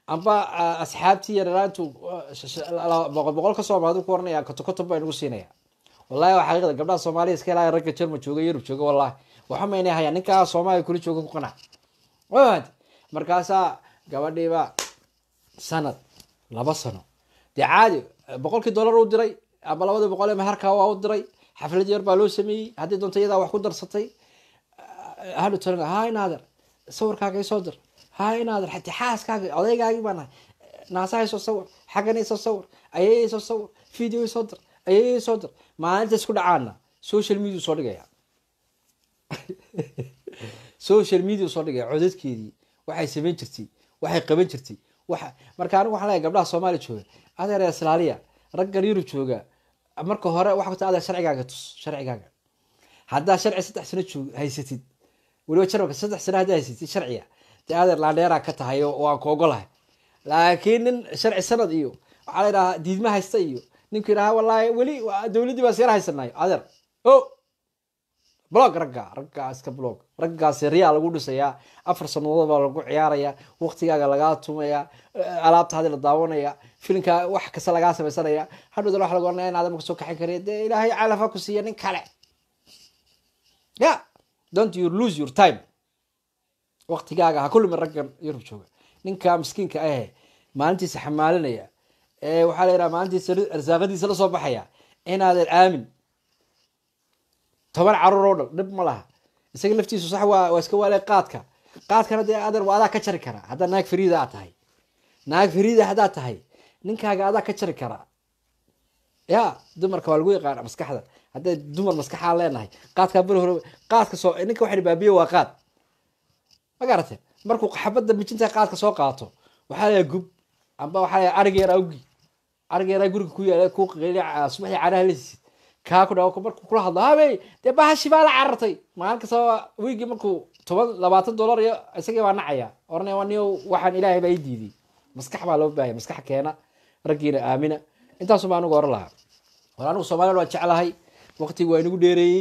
amba asxaabtii yaraantu boqol ka soo maadu ku warnaya kotob baan ugu siinaya wallahi waxa xaqiiqda gabdhaha Soomaaliya iska ilaa ragga Jarmal jooga Yurub jooga wallahi waxa ma inay hayaan ninka Soomaaliya kula jooga ku qanac waad markaasa gabadhiiba sanad 2 sano caadi $100 u diray aba $200 maharka waa u diray xaflad yar baa loo sameeyay hadii doonto iyada wax ku darsatay hadu taran hay naadir sawirkaaga soo dir hay naadir xataa xaaskaaga odaygaagi baan naasahay soo sawir xagan soo sawir ayay soo sawir video soo dir ayay soo dir maalinta isku dhacaana social media soo dhigaya social media soo dhigaya codadkeedii waxay sameyn jirtay waxay qaban jirtay waxa marka anigu waxaan leeyahay gabdhaha Soomaaliya jooga adeer Islaaliya ragga Yurub jooga marka hore waxa ku taada sharcigaaga tus sharcigaaga hadda sharci 3 sano joog haysatid waliba jarabka 3 sano hadda haysatid sharciga adeer la dheera ka tahay oo aan ku ogolahay laakiin sharci sanad iyo waxa la yiraahdaa diidma haysta iyo ninka yiraahdaa wallahi wali dawladii baa sii haysanay adeer blog ragga iska blog ragga sariya lagu dhisaya 4 sanadood baa lagu ciyaaraya waqtigaaga laga tumaya alaabta hadii la daawanaya filimka wax kasta laga sameeysanaya hadhow wax lagu ornaa in aadam ka soo kaxin kariyo ilaahay calafa ku siiya nin kale don't you lose your time waqtigaaga ha kulmi raggan Yurub jooga ninka miskiinka maalintiisa xamaalinaya waxa la yiraahdaa maalintiisa arsaaqadiisa la soo baxaya inaad aamin 10 caruur dib ma laha isaga laftiisu sax waa iska waalay qaadkana adeer waa ka jari kara hadda naag fariida tahay naag fariida hadaa tahay ninkaaga adaa ka jari kara dumarka waa lagu yaqaan maskaxda hadda dumar maskaxa leenahay qaadka bil hore qaadka soo ninka waxa baabiyo waa qaad ma garatay markuu xabada mijinta qaadka soo qaato waxa la gub amba waxa la arigeera guriga ku yaala ku qeelica subaxii caraha leesid ka ku dhaw markuu kula hadlo habay baashi baa la carartay maalinka soo wiigi markuu $20 iyo isaga waa nacaya ornay waniyo waxaan ilaahay baa diiday maskax baa loo baahay maskax keena ragiina aamina intaas ma anigu oran lahaa wala anigu Soomaaliya waa jeclahay waqtigu waa inagu dheereeyay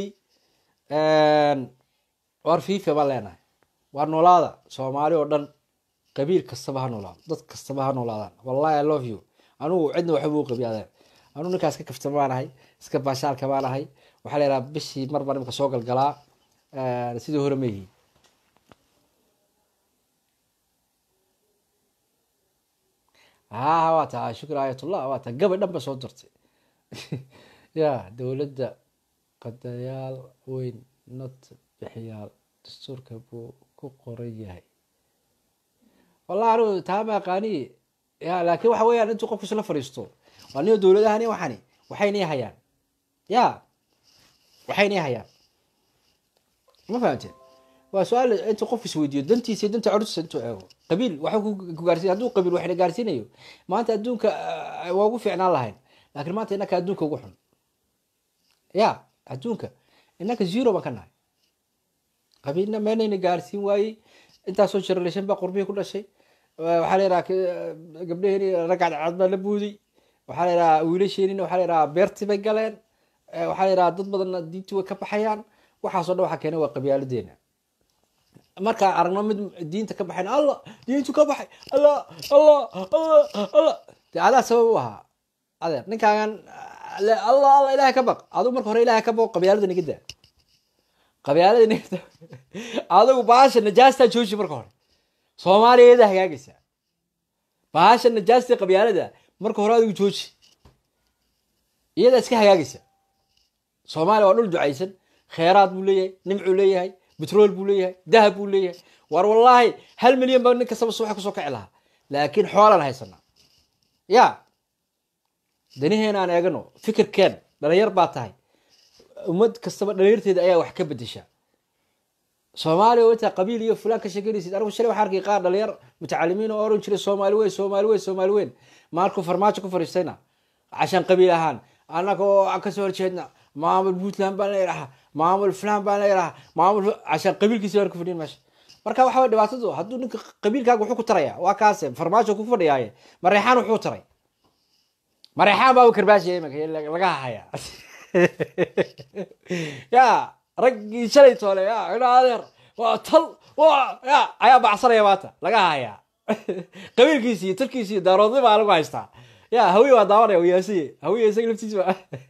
war fiifa baa leenahay war noolaada Soomaaliya oo dhan qabiil kasta baa noolaada dad kasta baa noolaada wallahi I love you anigu cidna waxa uu qabiyaday anu ninkaas ka kaftamaanahay iska baashaalka baanahay waxa la yiraahdaa bishii mar marka soo galgalaa sidoo hore meeyay waata shukr ayatullah waata gabadh dhanba soo dirtay dawladda qadayaal weyn not bixiyaal dastuurka buu ku qoran yahay wallahi anu taama qaani laakiin waxa weeyaan intuu qofku isla fariisto waniyo dawladahani waxayna hayaan waxayna hayaan ma fahanteen waa su'aal intuu qofku isweydiyo dantiisa danta codsiga intuu eego qabiil waxa ku gaarsiin haduu qabiil wax la gaarsiinayo maanta adduunka waa ugu fiicnaan lahayn laakiin maanta inaka adduunka ugu xun adduunka inaka zero ba kana qabiilna meelna gaarsiin waayay inta soo generation ba qurbiye ku dhashay waxa la yiraahdaa gabdhaheeni ragcad cad baa la buuday waxa la yiraahdaa wiilasheena waxa la yiraahdaa beerti bay galeen waxa la yiraahdaa dad badan diintu way ka baxayaan waxa soo dhawaxa keenay waa qabiiladeena marka aragno mid diinta ka baxayna Allah diintu ka baxay Allah taala sabab waxa adeer ninkaagan Allah ilaahay ka baq adu marka hore ilaahay ka baq qabiilada nigida adu baasha najaasta jooji marka hore Soomaaliyeed hagaagaysa baasha najaasta qabiilada marka hore adigu jooji iyada iska hagaagaysa Soomaaliya waa dhul ducaysan khayraad buu leeyahay nimcu leeyahay بترول بوليه ذهب بوليه والله هل مليون بنك كسب الصبح كسوق عليها لكن حوالنا هاي سنة دني هنا أنا أجنو فكر كان دلير باتاي ومد كسب دلير تيد أيه وحكي بديشة Soomaaliya wata qabiil iyo fulaan ka sheeganaysid anigu shalay waxa arkay qaar dhalinyar mutacalimiin oo oran jiray Soomaali weyn markuu farmaajo ku fariistayna عشان qabiil ahaan anagoo ka soo horjeedna maamul Puntland baan leeyahay maamul fulaan baan leeyahay maamul عشان qabiilkiisa war ku fadhiin meesha marka waxa way dhibaatadu haduu ninka qabiilkaaga wuxuu ku taraya waa kaas farmaajo ku fadhiyay mareexaan wuxuu taray mareexaan baa karbaashiyay laga haya ya رجي شلي تولي يا أنا هذا وطل يا أيا بعصر يا باتا لقاها يا قبيل كيسي تركيسي دارودي ما لغو هايستا يا هوي waa daawanaya wiyaasiye hawiye isaga laftiisa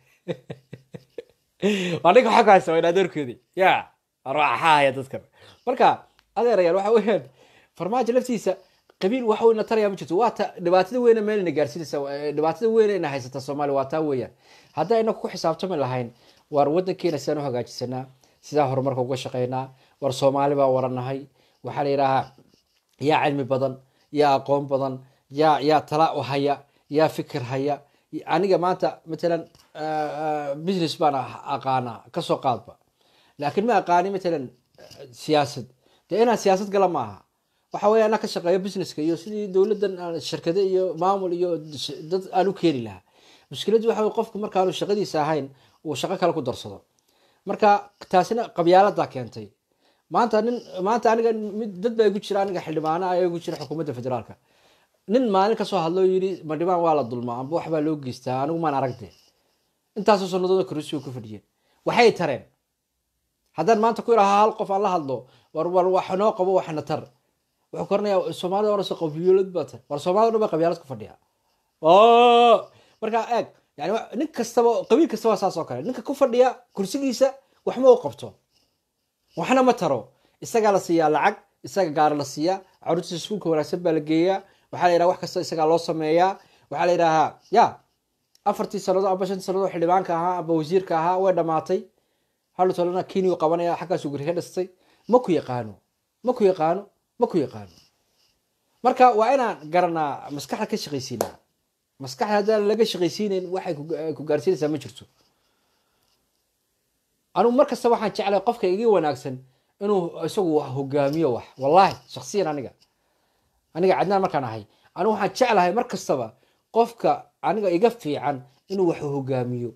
aniga waxa ka haysta waa adeerkoodii ya raaxaya dadkan marka adeerayaal waxa weeyaan farmaajo laftiisa qabiil waxa uu nataraya ma jirto waa ta dhibaatada weyn meel ina gaarsiinaysa dhibaatada weyn ina haysata Soomaaliya waa taa weeyaan hadda ina ku xisaabtami lahayn war wadankeena sidaan u hagaajisanaa sida horumarka uga shaqeynaa war Soomaali baa waranahay waxa la yiraahdaa yaa cilmi badan yaa aqoon badan yaa tala u haya yaa fikir haya aniga maanta مثلا business baan aqaana ka soo qaadba laakiin ma aqaani مثلا siyaasad deena siyaasad gala maaha waxa weeyaan ka shaqeeyo businesska iyo sidii dawladdan shirkado iyo maamul iyo dad aanu keeni lahaa mushkiladu waxa qofku marka aanu shaqadiisa ahayn uu shaqo kale ku darsado marka taasina qabyaalada keentay maanta aniga dad bay ugu jiraan aniga xildhibaana ay ugu jiraan xukuumadda federaalka nin maalin ka soo hadlo yiri madhibaan waa la dulmaa amba waxba loo geystaa anigu maan aragtay intaas oo sanadooda kursiga ku fadhiyeen waxay tareen haddaan maanta ku iraha hal qof aan la hadlo war wax noo qabo waxna tar wuxuu kornaya Soomaalida war soo qabiilad bata war Soomaalida ba qabiilad ku fadhiya marka eeg yani nin kastaba qabiil kastaba saas oo kale ninka ku fadhiya kursigiisa wax ma uu qabto waxna ma taro isaga la siiyaa lacag isaga gaar la siiyaa carruurta iskuulka wanaagsan baa la geeyaa waxa la yiraahdaa wax kasta isaga loo sameeyaa waxa la yiraahdaa ya afartii sanado aba shan sanado xildhibaanka ahaa aba wasiirka ahaa way dhamaatay hal tolana Kenya uu qabanaya xaqaas uu guriga dhistay ma ku yaqaano marka waa inaan garanaa maskaxda ka shaqaysiinaa maskaxda hadaan laga shaqaysiinin waxay ku gaarsiinaysaa ma jirto anu markasta waxaan jeclay qofka iga wanaagsan inuu isagu hogaamiyo wax wallahi shakhsiyan aniga cadnaan markaan ahay anu waxaan jeclahay markastaba qofka aniga iga fiican inuu wax hogaamiyo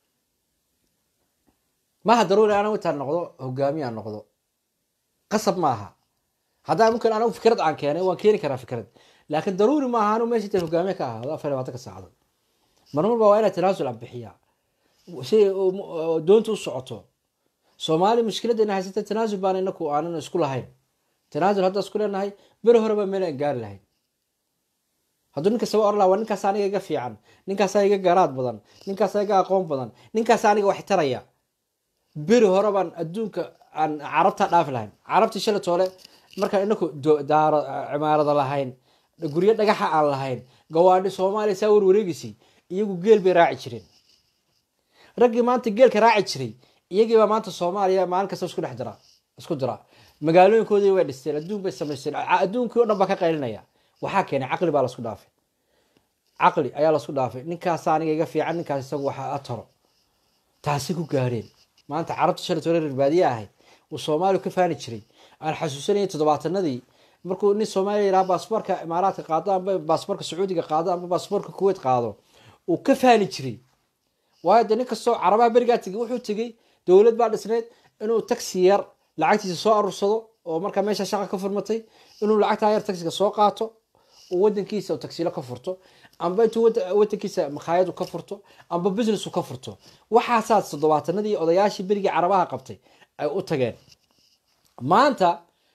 ma daruuri ana intaan noqdo hogaamiye noqdo qasab maaha haddaan mumkin anagu fikrad aan keenay waan keeni karaa fikrad laakiin daruuri maaha anu meesha intaan hogaamiye ka ahaado 24 saacadood marnaba waa inaan tanaasul aan bixiyaa si doontu u socoto Soomaali mushkiladena haysata tanaasul baan inaku aanan isku lahayn tanaasul hadda isku leenahay bari horeba meel aan gaar lahayn hadduu ninka soo orlaa waa ninkaas aniga iga fiican ninkaas iga garaad badan ninkaas iga aqoon badan ninkaas aniga wax taraya bari horeban adduunka aan carabta dhaaf lahayn carabti shalay toole marka inaku daaro cimaarada lahayn guriyo dhagaxa aan lahayn gawaadhi Soomaali sawir wareegisi iyagu geel bay raaci jireen ragii maanta geelka raaci jiray iyagii baa maanta Soomaaliya maalin kasta isku dira magaalooyinkoodii way dhisteen adduun bay sameeyeen adduunkii oo dhan ba ka qaylinaya waxa keenay aqli baa la isku dhaafay aqli ayaa la isku dhaafay ninkaas aniga iga fiican ninkaas isagu waxa ataro taasi ku gaareen maanta carabta shalay reer baadiye ahay oo Soomaaliya ka faani jiray aan xasuusanay 70-nadii markuu nin Soomaali yaraa baasaboorka Imaaraadka qaado amba baasaboorka Sacuudiga qaado amba baasaboorka Kuwait qaado oo ka faani jiray waayo nin kastoo carabaha bariga tagay wuxuu tagay dawlad baa dhisneed inuu taxi yar lacagtiisa soo arursado oo marka meesha shaqo ka furmatay inuu lacagta yar taxiga soo qaato oo wadankiisa oo taxi la ka furto amba intuu wadankiisa makhaayad ka furto amba business ka furto waxa saad 70-nadii odayaashii bariga carabaha qabtay ay u tageen maanta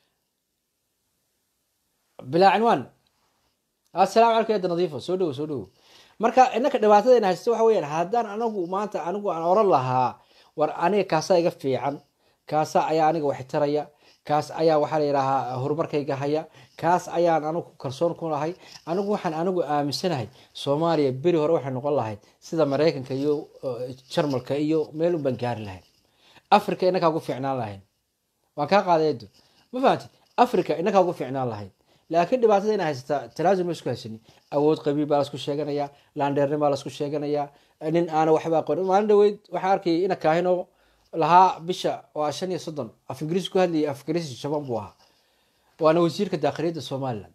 bila cinwaan assalaamu calaykum ya nadiifo soo dhaw marka inaka dhibaatadayna haysto waxa weeyaan haddaan anigu aan oran lahaa war aniga kaasa iga fiican kaasa ayaa aniga wax taraya kaas ayaa waxa la yiraahdaa horumarkayga haya kaas ayaan anigu kalsoon ku lahay anigu aaminsanahay Soomaaliya bari hore waxay noqon lahayd sida Mareykanka iyo Jarmalka iyo meel u bangaari lahayd Afrika inaka ugu fiicnaan lahayd waan ka qaadeedo ma fahanti Afrika inaka ugu fiicnaan lahayd laakiin dhibaatadayna haysta talaazum isku haysan awood qabiil baa isku sheeganaya laandeernimo baa isku sheeganaya nin aan waxba aqoon maalin dhaweyd waxa arkay ina kaahino lahaa bisha waa 35 af Ingiriis ku hadlay af Ingiriis shaban buu ahaa waana wasiirka daaqiliyada Soomaaliland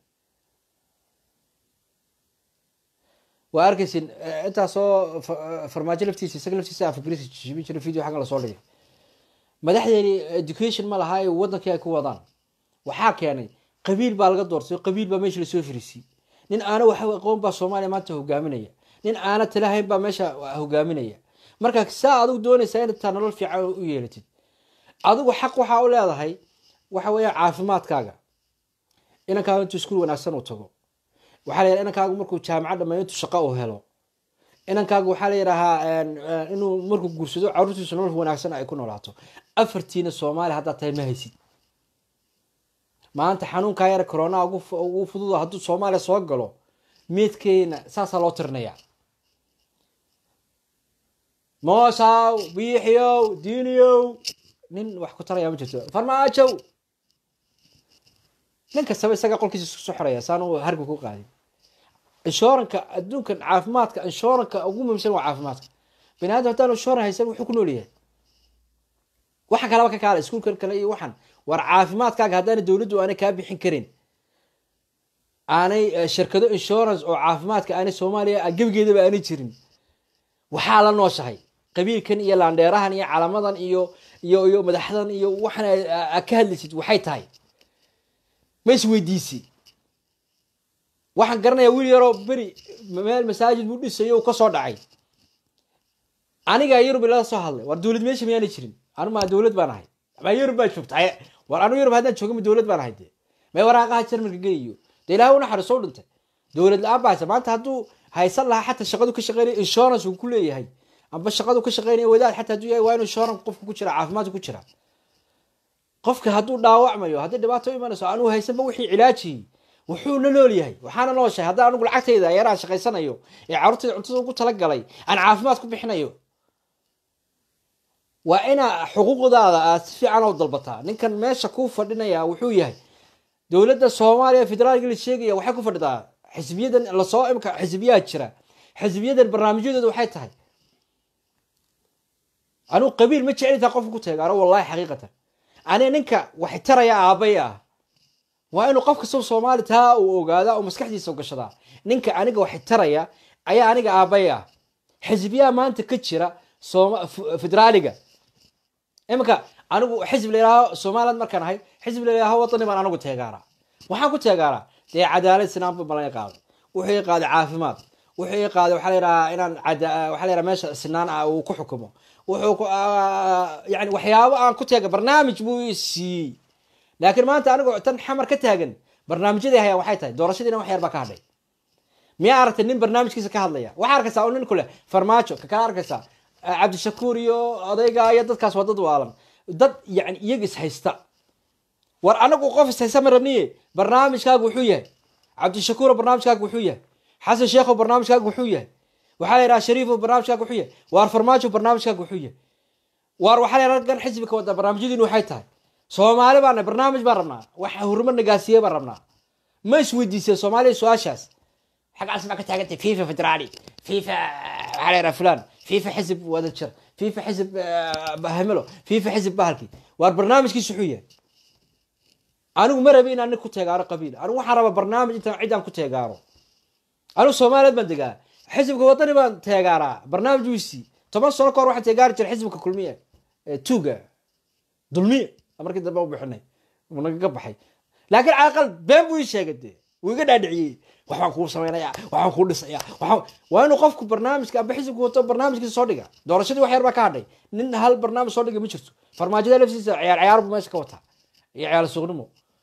waa arkaysin inta soo farmaajo laftiisa isaga laftiisa af Ingiriis jibin jiray video xagan la soo dhigay madaxdeeni education ma laha ay wadankii ay ku wadaan waxa keenay qabiil baa laga doortay qabiil baa meesha la soo fariisay nin aana waxa aqoon baa Soomaaliya maanta hogaaminaya nin aana talahayn baa meesha hogaaminaya marka saa adigu doonaysaa inaad nolol fiican u yeelatid adigu xaq waxa u leedahay waxa weeye caafimaadkaaga inankaagu intuu iskuul wanaagsan uu tago, waxaa la yidhaha inankaagu markuu jaamacad dhammeeyo intuu shaqo uu helo, inankaagu waxaa la yidhahaa inuu markuu guursado carruurtiisu nolol wanaagsan ay ku noolaato. afartiina Soomaali haddaad tahay ma haysid. maanta xanuunkaa yar corona ugu fududo hadduu Soomaaliya soo galo meedkeena saasaa loo tirinayaa. moosaw biixiyow diiniyow nin wax ku taraya ma jirto. farmaajow nin kastaba isaga qolkiisa isku soo xoraya saan uu harga ku qaadin. inshooranka adduunkan caafimaadka inshooranka ugu muhiimsan waa caafimaadka. binaadam haddaan inshooran haysan wuxuu ku nool yahay waxa kalaba ka kaala iskuulkan kale iyo waxan war caafimaadkaaga haddaan dawladdu aanay kaa bixin karin, aanay shirkado insurance oo caafimaadka aanay Soomaaliya gabigeedaba aanay jirin, waxaa la nooshahay qabiilkan iyo laandheerahan iyo calamadan iyo madaxdan iyo waxan ka hadlaysid waxay tahay ma isweydiisi. waxaan garanayaa wiil yaroo beri meel masaajid buu dhisayo ka soo dhacay. aniga Yurub la soo hadlay war dawlad meesha miyaanay jirin, anu ma dawlad baan ahay ma Yurub baa joogtay war anu Yurub haddaan joogo dawlad baan ahay ma waraaqaha Jarmalka geeyo ilaahay una xariso dhintay dawlad la abaasa. maanta hadduu haysan lahaa xataa shaqadu ka shaqeynay insurance uu ku leeyahay amba shaqadu ka shaqeynay wadaad xataa hadduu yahay waa inuu insurance qofku ku jira caafimaad ku jira. qofka hadduu dhaawacmayo haddii dhibaato imanayso anu haysanba wixii cilaaji wuxuu la nool yahay waxaana nooshahay. haddaan anigu lacagtayda yaraan shaqaysanayo ee carruurtayda cuntada ugu tala galay aan caafimaad ku bixinayo waa ina xuquuqdaada aad si fiican u dalbataa. ninkan meesha ku fadhinaya wuxuu yahay dawladda Soomaaliya federaalka la sheegaya waxay ku fadhidaa xisbiyadan la soo imka xisbiyaad jira. xisbiyadan barnaamijyadooda waxay tahay anu qabiil ma jecelitaa qofku ku teegaaro wallahi xaqiiqatan ani ninka wax taraya aabay ah waa inuu qofka Soomaali taa uu ogaada oo maskaxdiisa gashadaa. ninka aniga wax taraya ayaa aniga aabay ah. xisbiyaha maanta ka jira federaaliga imka anigu xisbi leeyahay Soomaaliland markaan ahay xisbi leeyahay wadani baan anigu teegaara. waxaan ku teegaara dee cadaalad sinaan balan qaado wuxuu qaaday caafimaad wuxuu qaaday waxa la yiraahdaa inaan waxa la yiraahdaa meesha sinaan uu ku xukumo wuxuu yani waxyaabo aan ku teega barnaamij buu si. laakiin maanta anigu tan xamar ka taagan barnaamijyada haya waxay tahay doorashadiina wax yar ba ka hadhay. miya aragtay nin barnaamijkiisa ka hadlaya waxa arkaysaa oo nin kule farmaajo ka kala arkaysaa Cabdishakuur iyo odayga iyo dadkaas waa dad waalan dad yani iyaga is haysta. war anagu qof is haysta ma rabniye barnaamijkaagu wuxuu yahay Cabdishakuur barnaamijkaagu wuxuu yahay Xasan Sheekh barnaamijkaagu wuxuu yahay waxa la yiraahdaa Shariif barnaamijkaagu wuxuu yahay war farmaajo barnaamijkaagu wuxuu yahay war waxa la yiraahdaa gan xisbiga wada barnaamijyadiinu waxay tahay Soomaali baan barnaamij baan rabnaa waxa horumar nagaasiye baan rabnaa. ma isweydiisay Soomaaliya su'aashaas حق عصبة كتاعت فيفا فدرالي فيفا على رفلان فيفا حزب وذكر فيفا حزب بهمله فيفا حزب بهلكي والبرنامج كي سحوية. أنا مرة بين أنا كنت أجاره قبيل أنا وحرب برنامج أنت عيدان كنت أجاره أنا سومالي بندقة حزب وطني بند تجاره برنامج ويسي طبعا صار كور واحد تجاره الحزب ككلمية توجا ظلمية أمريكا دبوا بحني ونقبحي لكن على الأقل بين ويشة قدي ويقدر يدعي waxaan ku sameeynaa waxaan ku dhisaya waa inuu qofku barnaamijka aba xisbiga wato barnaamijkiisa soo dhiga. doorashadii wax yar ba ka hadhay nin hal barnaamij soo dhiga ma jirto. farmaajada laftiisa ciyaar buu meesha ka wataa iyo ciyaar suuqnimo.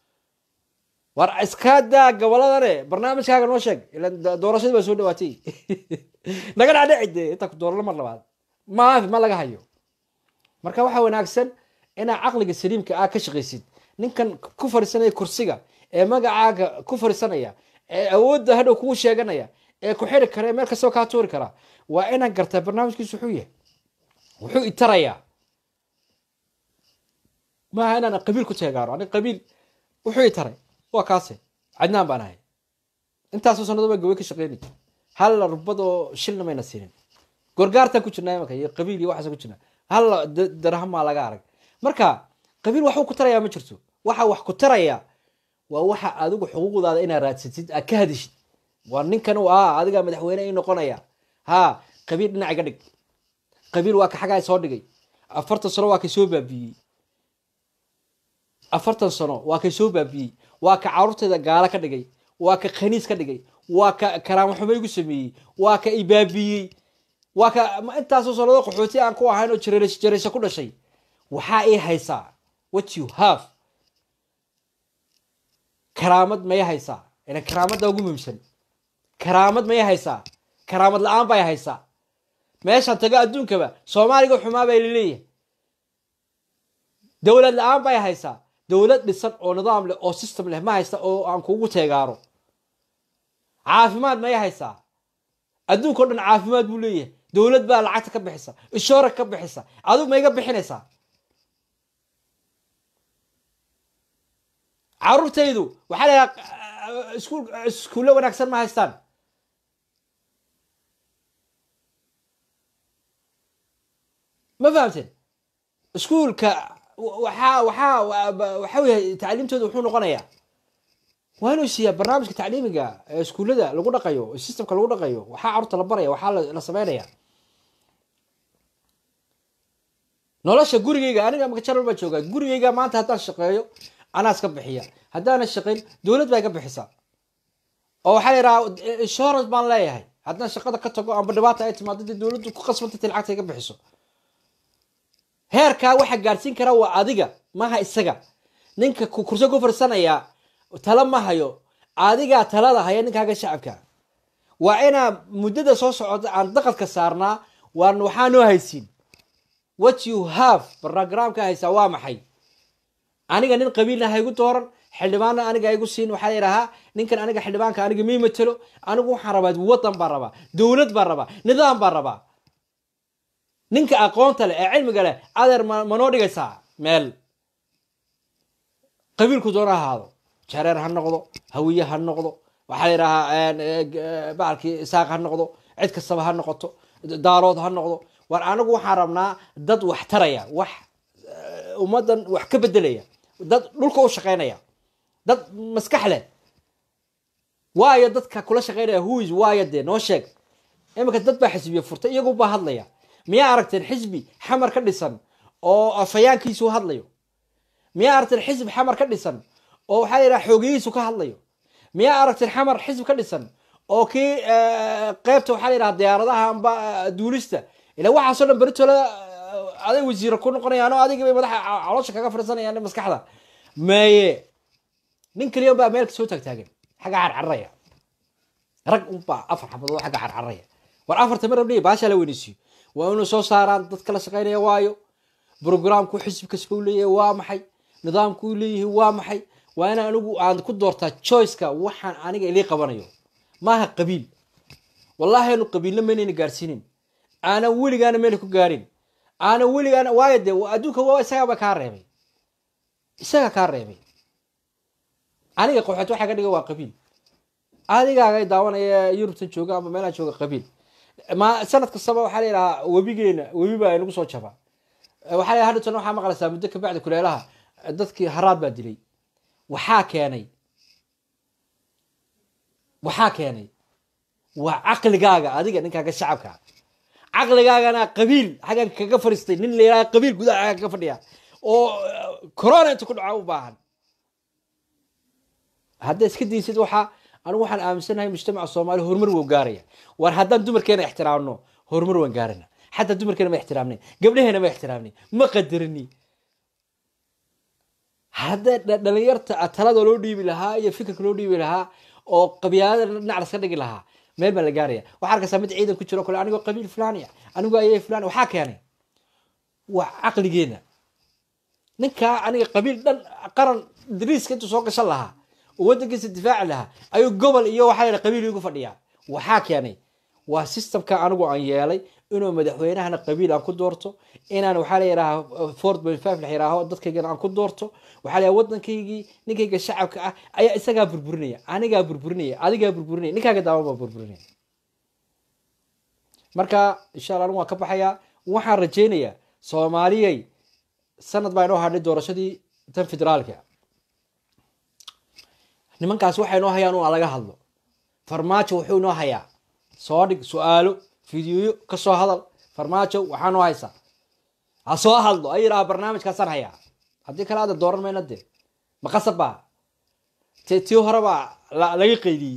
war iska daa goboladane barnaamijkaaga noo sheeg ila doorashadii baa soo dhawaatay naga dhacday inta ku dooran mar labaad ma laga hayo. marka waxa wanaagsan ina aqliga saliimka ah ka shaqeysid. ninkan ku fariisanaya kursiga ee magacaaga ku fariisanaya awoodda hadhow kugu sheeganaya ee ku xiri kara meel kastoo ka tuuri kara waa inaan gartaa barnaamijkiisu wuxuu yahay wuxuu itaraya. ma ana qabiil ku teegaaro ani qabiil wuxuu itaray waa kaase cadnaan baan ahay intaas oo sanado gabay ka shaqeynay hal rubado shilna mayna siinin gorgaarta ku jirnaa marka iyo qabiil iyo waxa ku jirnaa hal dirham ma laga arag. marka qabiil wuxuu ku taraya ma jirto waxa wax ku taraya waa waxa adigu xuquuqdaada inaad raadsatid ka hadishid. waa ninkan adiga madaxweyne ay noqonaya qabiil dhinac iga dhig. qabiil waa ka xagaa soo dhigay 40 sano waa ka soo baabiyay 40 sano waa ka soo baabiyay waa ka carruurteeda gaala ka dhigay waa ka khaniis ka dhigay waa ka karaamo xumo igu sameeyay waa ka ibaabiyay waa ka intaas oo sanado qaxooti aan ku ahayn oo jireysha ku dhashay. waxa ay haysaa what you have karaamad may haysaa ina karaamada ugu muhiimsan karaamad may haysaa karaamad la'aan bay haysaa meeshan taga adduunkaba Soomaaliga xumaa bay leeyahay dawlad la'aan bay haysaa dawlad dhisan oo nidaam leh oo system leh ma haysta oo aan kugu teegaaro caafimaad may haysaa adduunka oo dhan caafimaad buu leeyahay dawlad baa lacagta ka bixisa ishoora ka bixisa adigu ma iga bixinaysaa carruurtaydu waxa la iskuul wanaagsan ma haystaan ما فهمتين اسكول waxa weey tacliimtooda wuxuu noqonayaa waa inuu siiyaa barnaamijka tacliimiga ee iskuulada lagu dhaqayo systemka lagu dhaqayo waxa carruurta la baraya waxa la sameeynaya nolosha gurigeyga aniga ma jaral ba jooga gurigeyga maanta haddaan shaqeeyo anaas ka bixiya haddaan shaqeyn dawlad bay ka bixisaa oo waxa yaraa insurance baan leeyahay haddaan shaqada ka tago aan dhibaato ay timaado dawladdu ku qasbantay lacagta ka bixiso heerka waxa gaarsiin kara waa adiga maaha isaga ninka kurso ku farsanaya tala ma hayo adiga talada haya ninkaaga shacabka waa ina muddada soo socota aan daqadka saarnaa waan waxaan oo haysin what you have programka haysa waa maxay aniga nin qabiilna haygu dooran xildhibaanna aniga aygu siin waxa yiraahdaa ninkan aniga xildhibaanka aniga ma matalo anigu waxaan rabaa wadan baan rabaa dawlad baan rabaa nidaam baan rabaa ninka aqoonta leh ee cilmiga leh adeer ma noo dhigaysaa meel qabiilku doona ahaado jareer ha noqdo hawiye ha noqdo waxa la yiraahdaa baalkii saaq ha noqdo cid kastaba ha noqoto daarood ha noqdo war anagu waxaan rabnaa dad wax taraya wax ummadan wax ka bedelaya dad dhulka u shaqeynaya dad maskax leh waayo dadka kula shaqeynaya huis waayo de noo sheeg imika dad baa xisbiya furtay iyagu baa hadlaya miyaa aragteen xisbi xamar ka dhisan oo afayaankiisu hadlayo miyaa aragteen xisbi xamar ka dhisan oo waxa la yiraahdaa xoogihiisu ka hadlayo miyaa aragteen xamar xisbi ka dhisan oo kii qaybta waxa la yiraahdaa diyaaradaha amba duulista ila waxa soo dhan baritola aday wasiir ku noqonayaan oo adiga bay madaxa caloosha kaga farsanayaan maskaxda maye nin kaliya baa meel soo taagtaagan xaga carcaraya rag unba afar xabado xaga carcaraya war afarta mar rabnay baasha la weynisiyo waa inuu soo saaraan dadka la shaqeynaya waayo programku xisbi kasoo leeyahay waa maxay nidaamku leeyahay waa maxay waa in anigu aan ku doortaa choice-ka waxaan aniga ilay qabanayo maaha qabiil wallahi anu qabiilna meena gaarsiinin ana weligaana meel ku gaarin ana weligaana waayo de adduunka waa isaga ka reebay aniga qoxood waxa ka dhigay waa qabiil adigaaga daawanaya Yurubta jooga ama meelaha jooga qabiil ma sanad kastaba waxa la yiraahdaa webi baa inagu soo jaba waxa la hadda waxa maqlaysaa muddo ka bacdi kuleelaha dadkii haraad baa dilay waxa keenay waa aqligaaga adiga ninkaaga shacabka aqligaagana qabiil xagan kaga fariistay nin leeyahay qabiil gudaha ka fadhiya oo corona inta ku dhaca u baahan hadda iska diisid waxa anigu waxaan aaminsanahay mujtamaca Soomaali horumar uu gaaraya war haddaan dumarkeena ixtiraamno horumar waan gaarana hatta dumarkeena ma ixtiraamnay gabdhaheena ma ixtiraamnay ma qadarni hadda dhalinyarta talada loo dhiibi lahaa iyo fikirka loo dhiibi lahaa oo qabyaalada dhinac ka dhigi lahaa meel baa la gaaraya waxa arkaysaa mid ciidan ku jiro kale anigu qabiil fulaaniya anigu ayay fulaan waxa keenay waa aqligeena ninka aniga qabiil dhan qaran dariiska intuu soo gashan lahaa waddankiisa difaaci lahaa ayuu gobol iyo waxa la qabiil ugu fadhiyaa waxa keenay waa systemka anigu aan yeelay inuu madaxweynahana qabiil aan ku doorto inaan waxa la yiraahdaa 4.5 la yiraahdo dadkayga aan ku doorto waxa la waddankaygii ninkayga shacabka ah ayaa isaga burburinaya aniga burburinaya adiga burburinaya ninkaaga daawo burburinaya marka insha Allah waan ka baxaya waxaan rajeynayaa Soomaaliyay sanad baa inoo hadhay doorashadii tan federaalka nimankaas waxay noo hayaan oo laga hadlo farmaajo wuxuu noo hayaa soo dhig su'aalo fiidiyo ka soo hadal farmaajo waxa noo haysa ha soo hadlo ay raa barnaamijkaasaan hayaa haddii kala aad dooran mayna de ma qasaba tii hore baa laga qeydiyay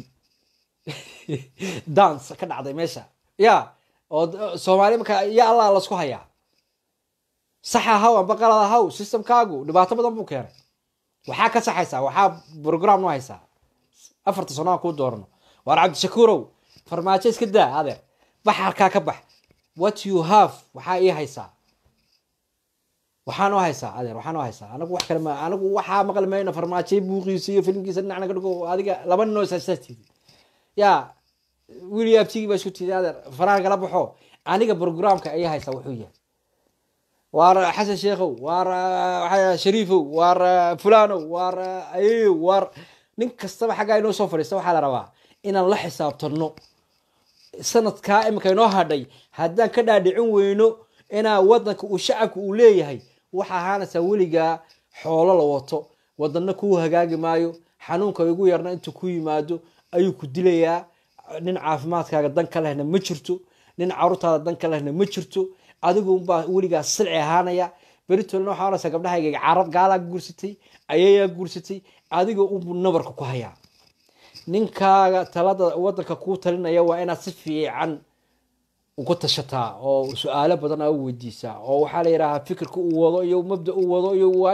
dance ka dhacday meesha ya oo Soomaali marka ya Allah la isku hayaa saxa haw amba qalad haw systemkaagu dhibaato badan buu keenay waxaa ka saxaysaa waxaa program noo haysaa afarta sano aan kuu doorno waar cabdishakuurow farmaajo iska daa adeer bax halkaa ka bax what you have waxaa ii haysaa waxaan oo haysaa adeer waxaan oo haysaa anagu wax kale ma anagu waxaa maqli mayno farmaajo buuqiisa iyo filmkiisa dhinacna ka dhigo adiga laba nin oo saastid yaa wili abtigi baa isku tiiday adeer faraan kala baxo aniga programka ayaa haysaa wuxuu yahay waar xasan sheekhow waar shariifow waar fulanow waar ayeeyow waar nin kastaba xaggaa inoo soo fadhiista waxaa la rabaa inaan la xisaabtano sanadkaa imika inoo hadhay haddaan ka dhaadhicin weyno inaa wadanka uu shacabka uu leeyahay waxa ahaanaysaa weligaa xoolo la wato wadana kuu hagaagi maayo xanuunka ugu yarna intuu ku yimaado ayuu ku dilayaa nin caafimaadkaaga dan ka lehna ma jirto nin caruurtaada dan ka lehna ma jirto adigu unbaa weligaa silci ahaanaya beritolna waxaa oranaysaa gabdhahayga carab gaalaa guursatay ayayaa guursatay adiga unbuu nabarka ku hayaa ninkaaga talada wadanka kuu talinaya waa inaad si fiican uga tashataa oo su-aalo badan aa u weydiisaa oo waxaa la yidhahaa fikirka uu wado iyo mabda uu wado iyo waa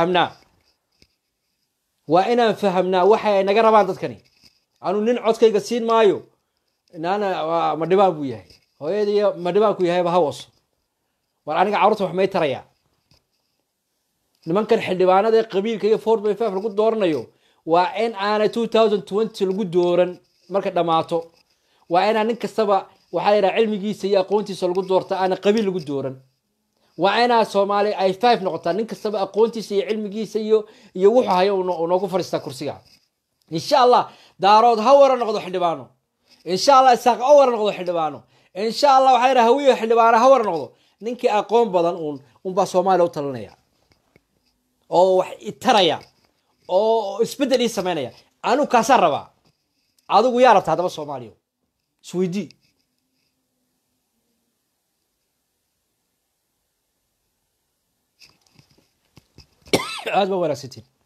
inaan fahamnaa waxa ay naga rabaan dadkani anu nin codkayga siin maayo inaana ma dhibaan buu yahay hooyadiiyo ma dhibaanku yahayba hawaso war aniga carruurta wax may tarayaa nimankan xildhibaanada ee qabiilka iyo 4.5 lagu dooranayo waa in aanay 2020 lagu dooran marka dhamaato waa inaan nin kastaba waxaa yidhaha cilmigiisa iyo aqoontiisa lagu doorta aana qabiil lagu dooran waa inaa soomaali ay 5 noqotaa nin kastaba aqoontiisa iyo cilmigiisa iyo wuxuu hayo noogu fadhiistaa kursiga insha allah daarood ha wara noqdo xildhibaano insha allah isaaq ha wara noqdo xildhibaano insha allah waxaa yidhaha hawiyo xildhibaano ha wara noqdo ninkii aqoon badan unbaa soomaaliya u talinaya oo wax itaraya oo isbedel ii samaynaya anu kaasaan rabaa adigu yaa rabta haddaba soomaaliya isweydii aad ba wanaagsantiin